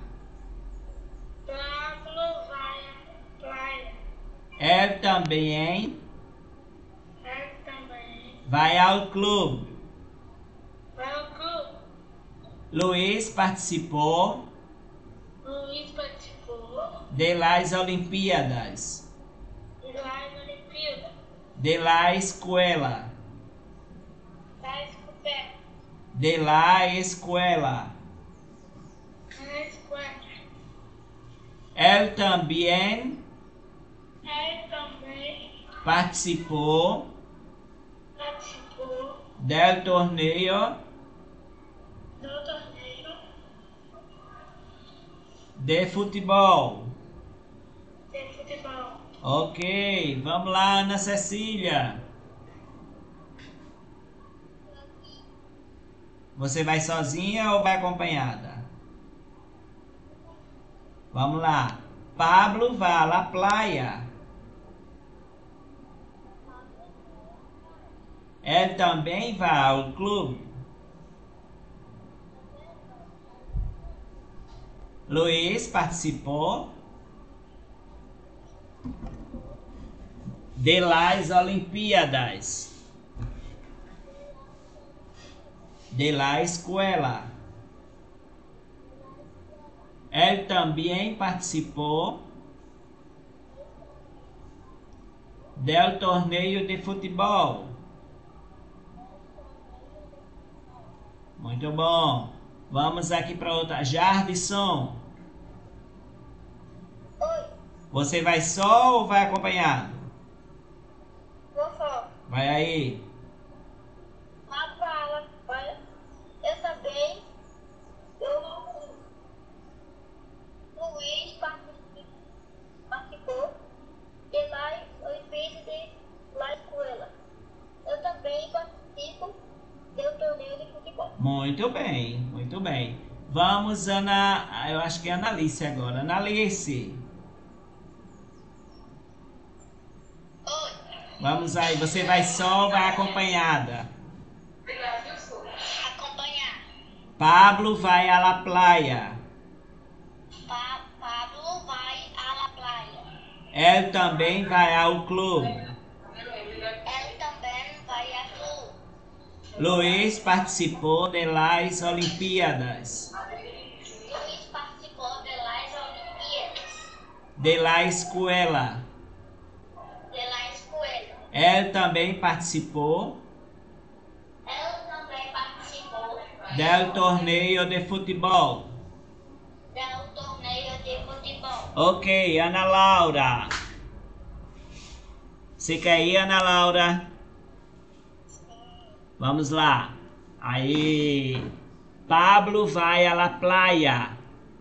Pablo vai à praia. Ele também Ele também vai ao clube. vai ao clube. Luiz participou Luiz participou de las Olimpíadas das Olimpíadas de la escuela. da escola. De la escuela. Da escola. Ele também Ele também participou participou del torneio do torneio de futebol. de futebol. Ok, vamos lá, Ana Cecília. Você vai sozinha ou vai acompanhada? Vamos lá. Pablo va a la playa. Ele também vai ao clube. Luiz participou de las Olimpíadas, de la escuela. Él también participó del torneio de futebol. Muito bom. Vamos aqui para outra. Jardison. Oi. Você vai só ou vai acompanhado? Vou só. Vai aí. Uma fala. Olha, eu também. Eu. Luiz participou de la Olimpíada de la escuela. Eu também participo do torneio de futebol. Muito bem, muito bem. Vamos, Ana. Eu acho que é Analice agora. Analice. Oi. Vamos aí. Você vai só ou vai acompanhada? Acompanhar. Pablo vai à la playa. Pa Pablo vai à la playa. Ele também vai ao clube. Ele também vai a clube. Luiz participou de las Olimpíadas, Luiz participou de las Olimpíadas de la escuela. de la escuela. Ele também participou Ele também participou del torneio de futebol. do torneio de futebol. Ok, Ana Laura. Você quer ir, Ana Laura? Vamos lá. Aí. Pablo vai à la playa.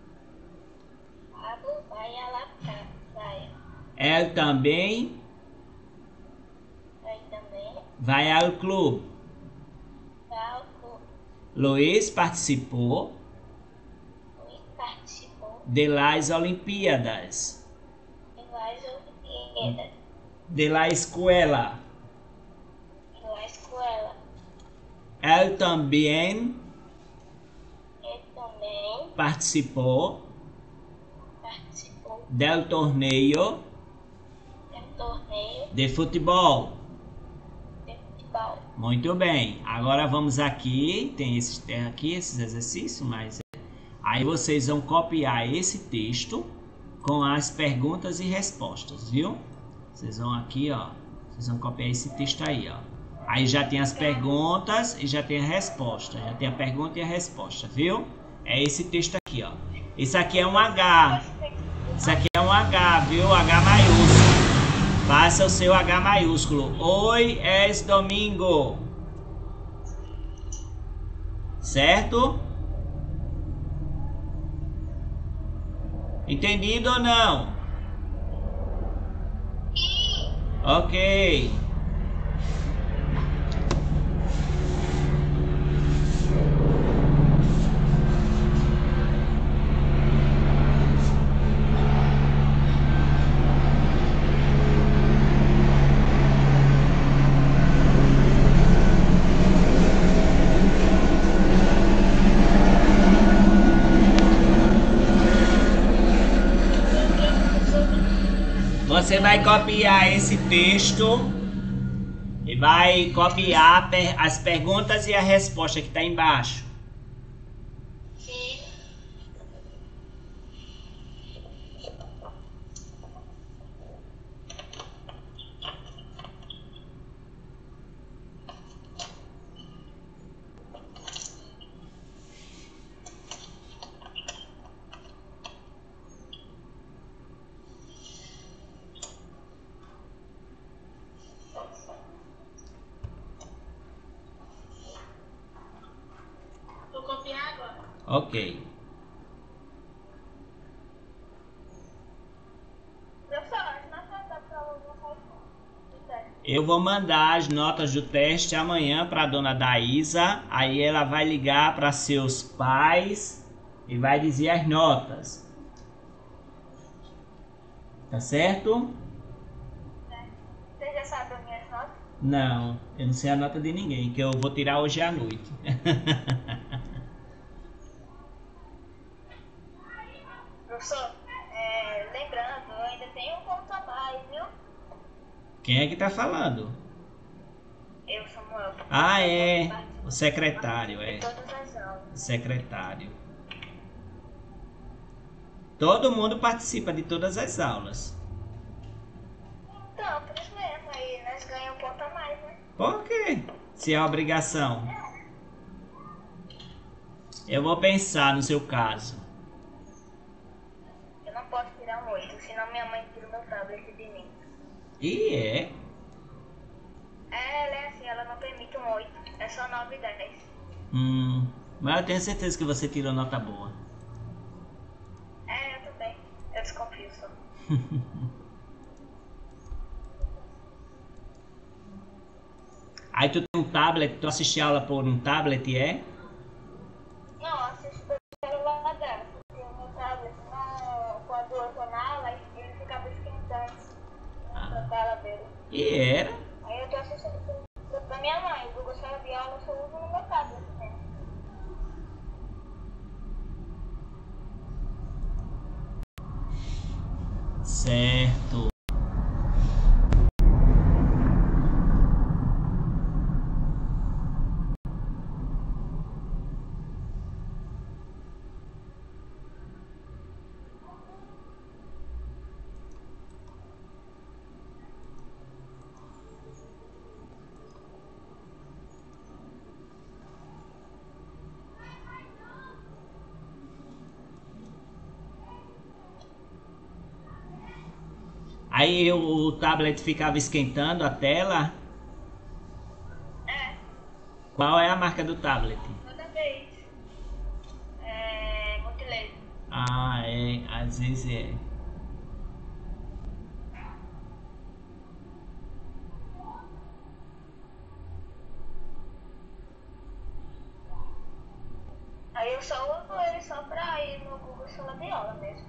Pablo vai à la praia. Ele também Ele também vai ao clube. vai ao clube. Luiz participou Luiz participou de las Olimpíadas, de las Olimpíadas de la escuela. de la escuela. Ele também Ele também participou participou del torneio do torneio de futebol. de futebol. Muito bem. Agora vamos aqui, tem esses tem aqui esses exercícios, mas aí vocês vão copiar esse texto com as perguntas e respostas, viu? Vocês vão aqui, ó. Vocês vão copiar esse texto aí, ó. Aí já tem as perguntas e já tem a resposta. Já tem a pergunta e a resposta, viu? É esse texto aqui, ó. Esse aqui é um H. Isso aqui é um H, viu? H maiúsculo. Faça o seu H maiúsculo. Hoy es domingo. Certo? Entendido ou não? Ok. Você vai copiar esse texto e vai copiar as perguntas e a resposta que está embaixo. Sim. Vou copiar agora. Ok. Eu vou mandar as notas do teste amanhã para a dona Daísa. Aí ela vai ligar para seus pais e vai dizer as notas. Tá certo? Você já sabe as minhas notas? Não, eu não sei a nota de ninguém, que eu vou tirar hoje à noite. Professor, é, lembrando, eu ainda tenho um ponto a mais, viu? Quem é que tá falando? Eu, Samuel. Ah, é. Participo O secretário, é. de todas as aulas. O secretário. Todo mundo participa de todas as aulas. Então, por isso mesmo, aí nós ganhamos um ponto a mais, né? Por quê? Se é obrigação. Eu vou pensar no seu caso. Eu não posso tirar um oito, senão minha mãe tira o meu tablet de mim. E é. É, ela é assim, ela não permite um oito, é só nove e dez. Hum, mas eu tenho certeza que você tirou nota boa. É, eu também. Eu desconfio só. Aí tu tem um tablet, tu assiste aula por um tablet, é? Não, assisto pelo celular dela, porque o meu tablet, não, quando eu tô na aula, ele ficava esquentando na tela dele. E era. Aí eu tô assistindo pelo- pra minha mãe, o Google Sala de Aula eu só uso no meu tablet mesmo. Certo. Aí o, o tablet ficava esquentando a tela. É, Qual é a marca do tablet? toda vez. É, multilaser. Ah, é. Às vezes é. Aí eu só uso ele só pra ir no Google Sala de Aula mesmo.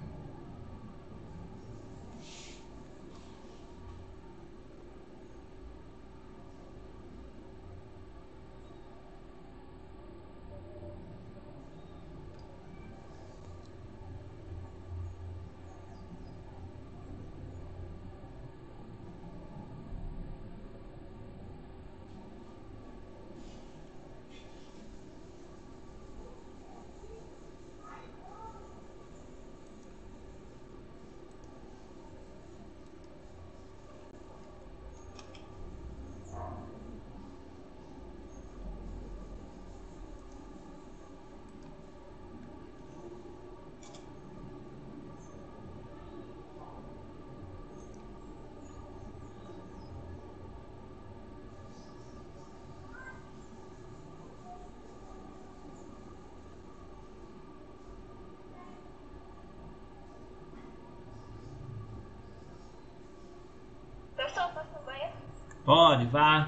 Pessoal, posso ir no banheiro? Pode, vá.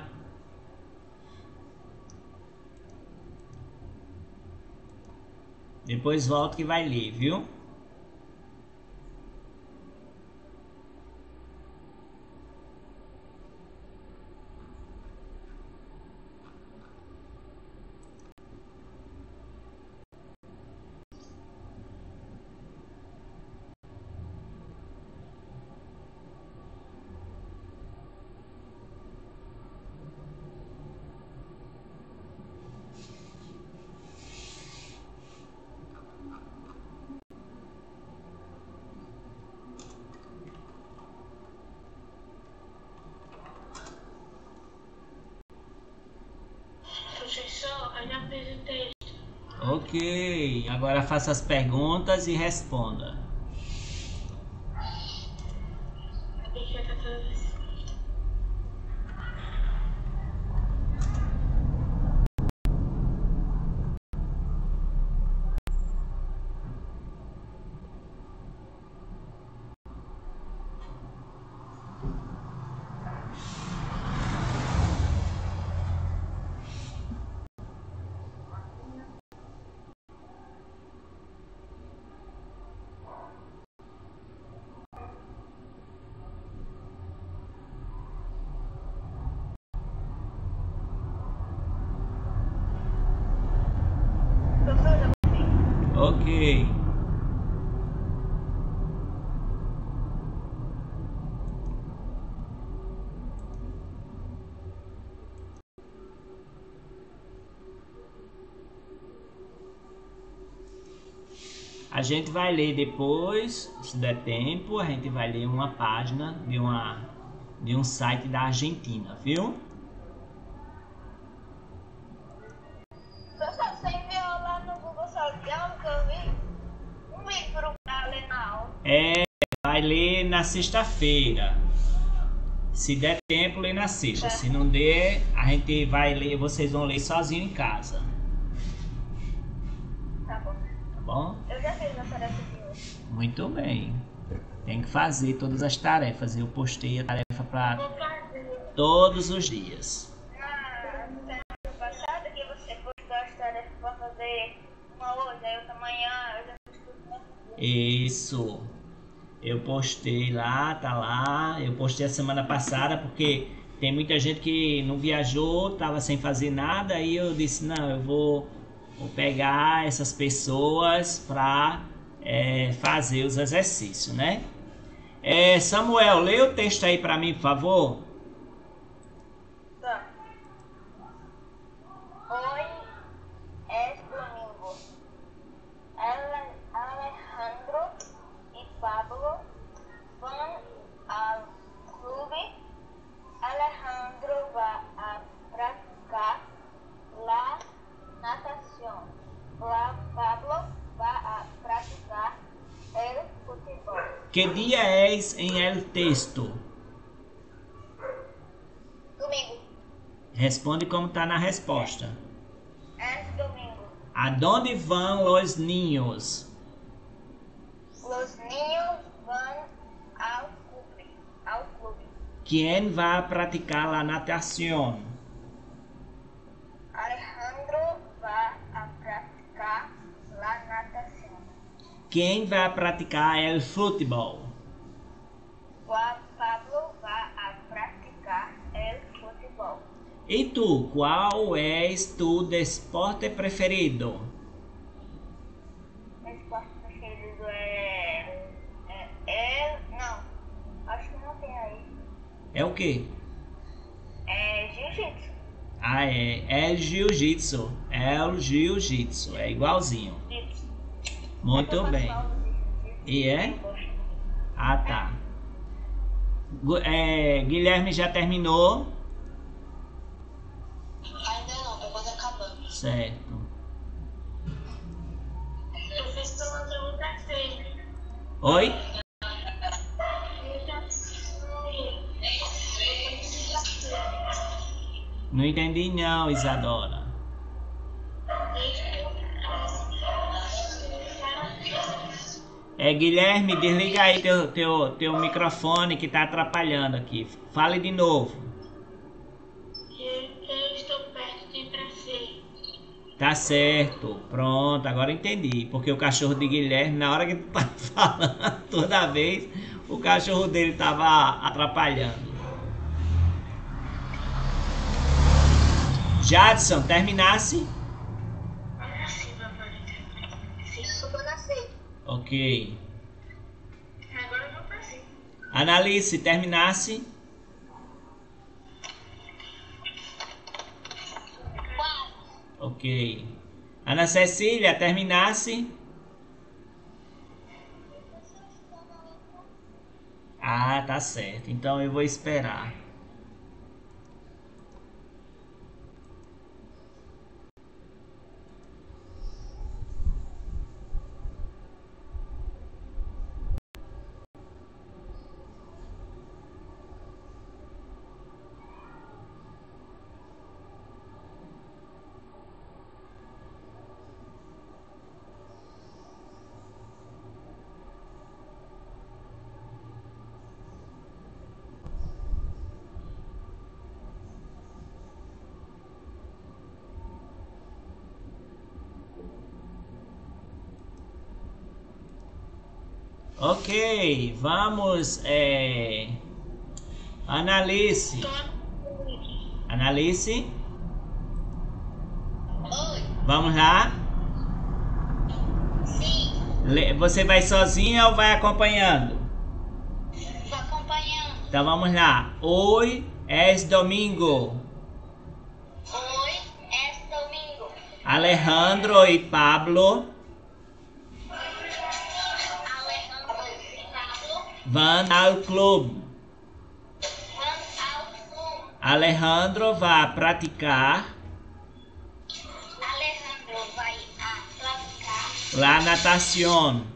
Depois volta que vai ler, viu? Professor, eu já fiz o texto. Ok. Agora faça as perguntas e responda. Deixa eu fazer isso. Professor, já fiz. Ok. A gente vai ler depois, se der tempo, a gente vai ler uma página de, uma, de um site da Argentina, viu? Professor, você enviou lá no Google Sala de Aula que eu vi um livro para ler na aula. É, vai ler na sexta-feira. Se der tempo, lê na sexta. Se não der, a gente vai ler, vocês vão ler sozinho em casa. Tá bom. Tá bom? Eu já fiz a tarefa de hoje. Muito bem. Tem que fazer todas as tarefas. Eu postei a tarefa para Vou fazer. todos os dias. Na semana passada que você postou as tarefas para fazer uma hoje, aí outra amanhã, eu já fiz tudo pra fazer. Isso. Eu postei lá, tá lá. Eu postei a semana passada porque tem muita gente que não viajou, tava sem fazer nada. Aí eu disse, não, eu vou, vou pegar essas pessoas para é, fazer os exercícios, né? É, Samuel, lê o texto aí para mim, por favor. Tá. Hoy es domingo. Ale- Alejandro y Pablo van al club. Alejandro va a practicar la natación. La Pablo va a practicar el fútbol. Que dia és em el texto? Domingo. Responde como tá na resposta. Es domingo. Aonde vão os niños? Los niños van al club. Al club. Quem vai praticar a natação? Alejandro va a practicar la natación. Quem vai praticar el futebol? Juan Pablo va a practicar el fútbol. E tu, qual és tu desporte preferido? Meu esporte preferido é, é, é... Não, acho que não tem aí. É o quê? É jiu-jitsu. Ah, é. É jiu-jitsu. É o jiu-jitsu. É igualzinho. Jiu-jitsu. Muito Eu faço bem. aula de jiu-jitsu. E é? Eu gosto. Ah, tá. Gu- é, Guilherme já terminou? Ainda não, tô quase acabando. Certo. Professor, eu nunca sei. Oi? Não entendi não, Isadora. É, Guilherme, desliga aí teu, teu, teu microfone que tá atrapalhando aqui. Fale de novo. Eu estou perto de prazer. Tá certo. Pronto, agora entendi. Porque o cachorro de Guilherme, na hora que tu tá falando, toda vez, o cachorro dele tava atrapalhando. Jadson, terminasse? Sim, papai. Sim, sou pra nascer. Ok. Agora eu vou fazer. Analice, terminasse? Quatro. Ok. Ana Cecília, terminasse? Ah, tá certo. Então eu vou esperar. Ok, vamos. É... Analice. Analice, Oi. vamos lá? Sim. Le- Você vai sozinha ou vai acompanhando? Tô acompanhando. Então vamos lá. Hoy es domingo. Hoy es domingo. Alejandro y Pablo Van ao clube. Vão ao clube. Alejandro vai praticar Alejandro vai a praticar la natación.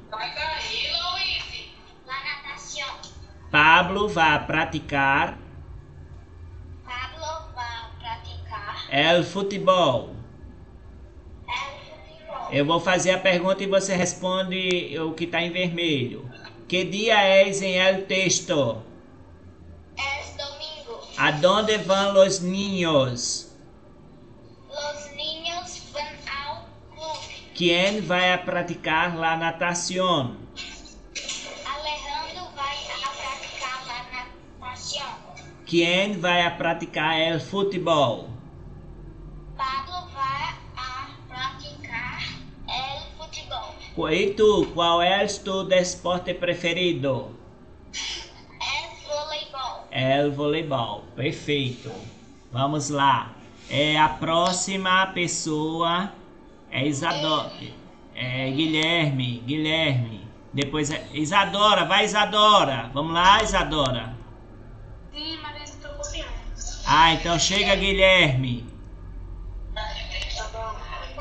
la natação. Pablo vai praticar Pablo vai praticar el futebol. el futebol. Eu vou fazer a pergunta e você responde o que está em vermelho. Que dia es em el texto? Es domingo. Aonde vão los niños? Los niños van ao clube. Quem vai a praticar la natación? Alejandro vai a praticar la natação. Quem vai a praticar el futebol? Pablo vai a praticar el futebol. E tu, qual é o teu desporto preferido? Es voleibol. El voleibol. Perfeito. Vamos lá. É a próxima pessoa é Isadora. É Guilherme. Guilherme. Depois é Isadora. Vai, Isadora. Vamos lá, Isadora. Sim, mas eu estou copiando. Ah, então chega, Guilherme. Tá bom.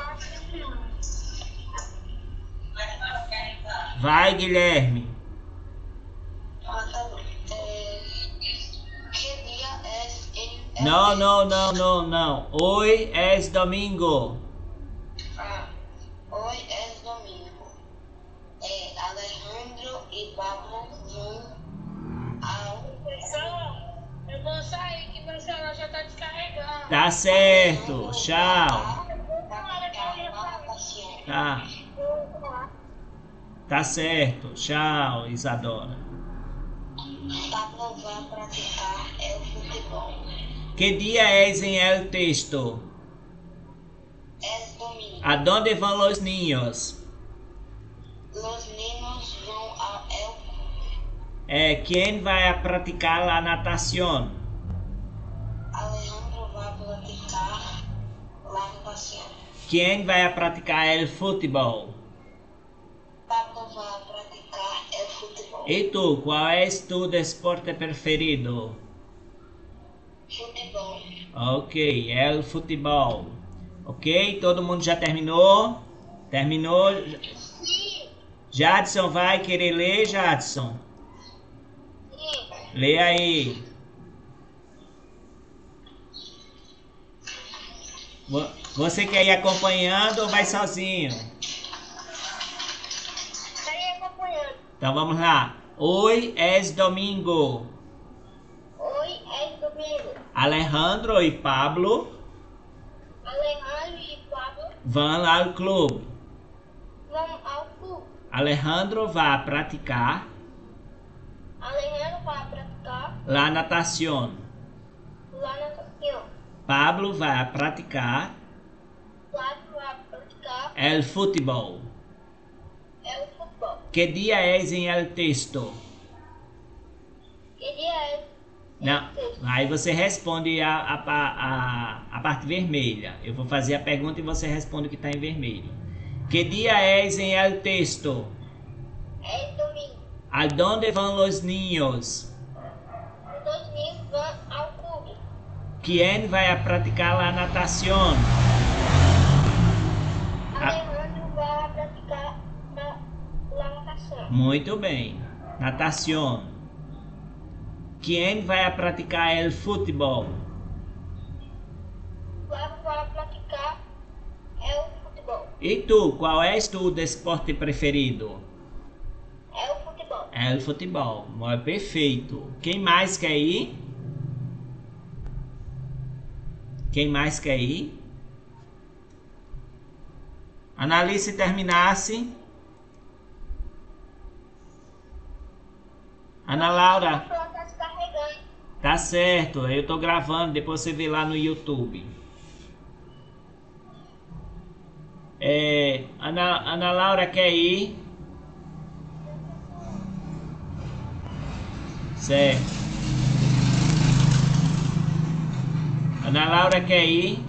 Vai, Guilherme. Ah, tá bom. É, que dia é em... Não, não, não, não, não. Hoje é domingo. Ah, hoje é domingo. É, Alejandro e Pablo vão ao... Pessoal, eu vou sair que meu celular já tá descarregando. Tá certo. Tchau. Natação. Tá. Tá certo. Tchau, Isadora. Pablo vai praticar o futebol. Que dia es em el texto? É domingo. Aonde vão los niños? Los niños vão ao el É, quem vai a praticar la natación? Alejandro vai praticar la natação. Quem vai a praticar el futebol? Pablo vai praticar o futebol. E tu, qual é o teu desporto preferido? Futebol. Ok, el futebol. Ok, todo mundo já terminou? Terminou? Sim. Jadson vai querer ler, Jadson? Sim. Lê aí. Vo- Você quer ir acompanhando ou vai sozinho? Estarei acompanhando. Então vamos lá. Hoje é domingo. Hoje é domingo. Alejandro e Pablo Alejandro e Pablo vão ao clube. vão ao clube. Alejandro vai praticar Alejandro vai praticar la natación. la natação. Pablo vai praticar Pablo vai praticar el futebol. o futebol. Que dia es em el texto? Que dia é? Não. Aí você responde a, a, a, a parte vermelha. Eu vou fazer a pergunta e você responde o que está em vermelho. Que dia es em el texto? É domingo. Aonde vão los niños? Os dois meninos vão ao clube. Quem vai a praticar la natación? Alejandro vai praticar na, la natação. Muito bem. Natación. Quem vai a praticar el futebol? Pablo vai praticar é o futebol. E tu, qual é o teu desporto preferido? É o futebol. É o futebol. É perfeito. Quem mais quer ir? Quem mais quer ir? Analice terminasse. Ana Laura, O celular tá descarregando. tá certo. Eu tô gravando, depois você vê lá no YouTube. É, Ana, Ana Laura quer ir? Certo. Ana Laura quer ir?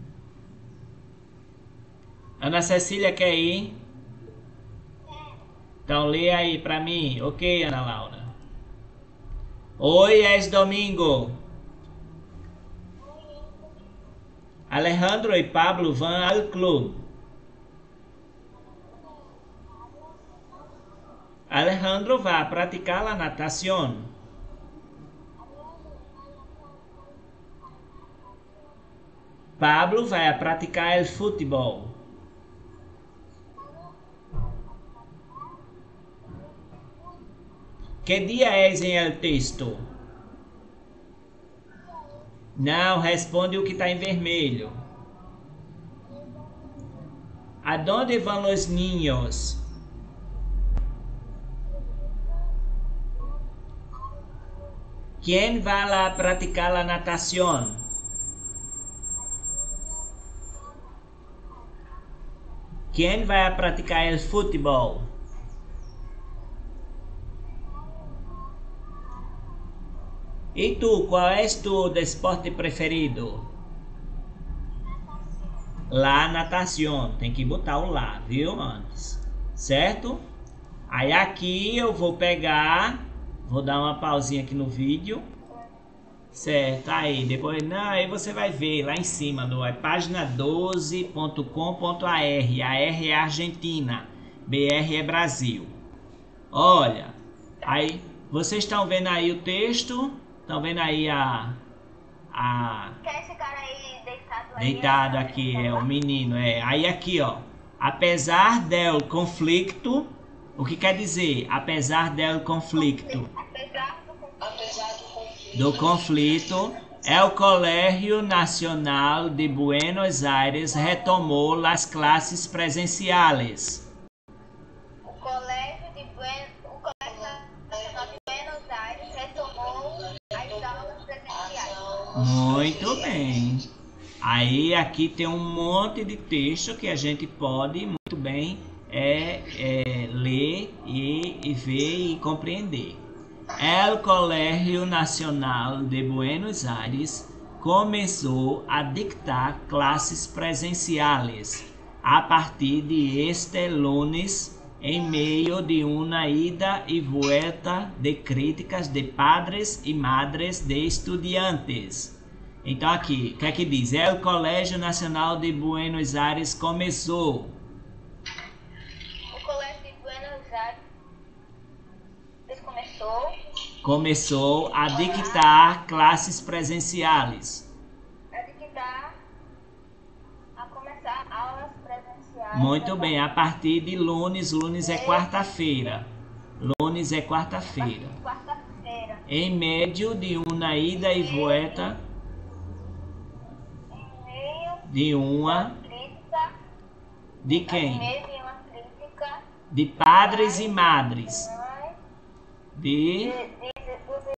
Ana Cecília quer ir? Então lê aí para mim. Ok, Ana Laura. Hoy es domingo. Alejandro e Pablo vão ao clube. Alejandro vai praticar a natação. Pablo vai a praticar o futebol. Que dia é em el texto? Não, responde o que está em vermelho. Aonde vão os niños? Quem vai lá praticar a natação? Quem vai a praticar o futebol? E tu, qual é o teu desporte preferido? Lá, natação. Tem que botar o lá, viu? Antes. Certo? Aí aqui eu vou pegar... Vou dar uma pausinha aqui no vídeo. Certo, aí depois... Não, aí você vai ver lá em cima, no é página doze ponto com ponto a r. A R é Argentina. B R é Brasil. Olha, aí vocês estão vendo aí o texto... Estão vendo aí a... a Esse cara aí deitado aí? deitado aqui, é o menino. É. Aí aqui, ó. Apesar del conflito... O que quer dizer? Apesar del conflito. Apesar do Apesar do conflito, Do conflito, el Colegio Nacional de Buenos Aires retomou as classes presenciales. O Colégio de Buen... o Colégio Nacional de Buenos Aires retomou as aulas presenciais. Muito bem. Aí aqui tem um monte de texto que a gente pode muito bem é, é, ler e, e ver e compreender. El Colegio Nacional de Buenos Aires começou a dictar classes presenciales a partir de este lunes, em meio de uma ida e vuelta de críticas de padres e madres de estudiantes. Então aqui, o que é que diz? El Colegio Nacional de Buenos Aires começou. O Colégio de Buenos Aires começou Começou a dictar classes presenciales. a dictar, a começar aulas presenciais. Muito bem, a partir de lunes, lunes é quarta-feira. Lunes é quarta-feira. Quarta-feira. Em meio de uma ida e vuelta Em meio de uma... crítica, De em quem? meio de uma crítica De padres e madres. mãe, De... de, de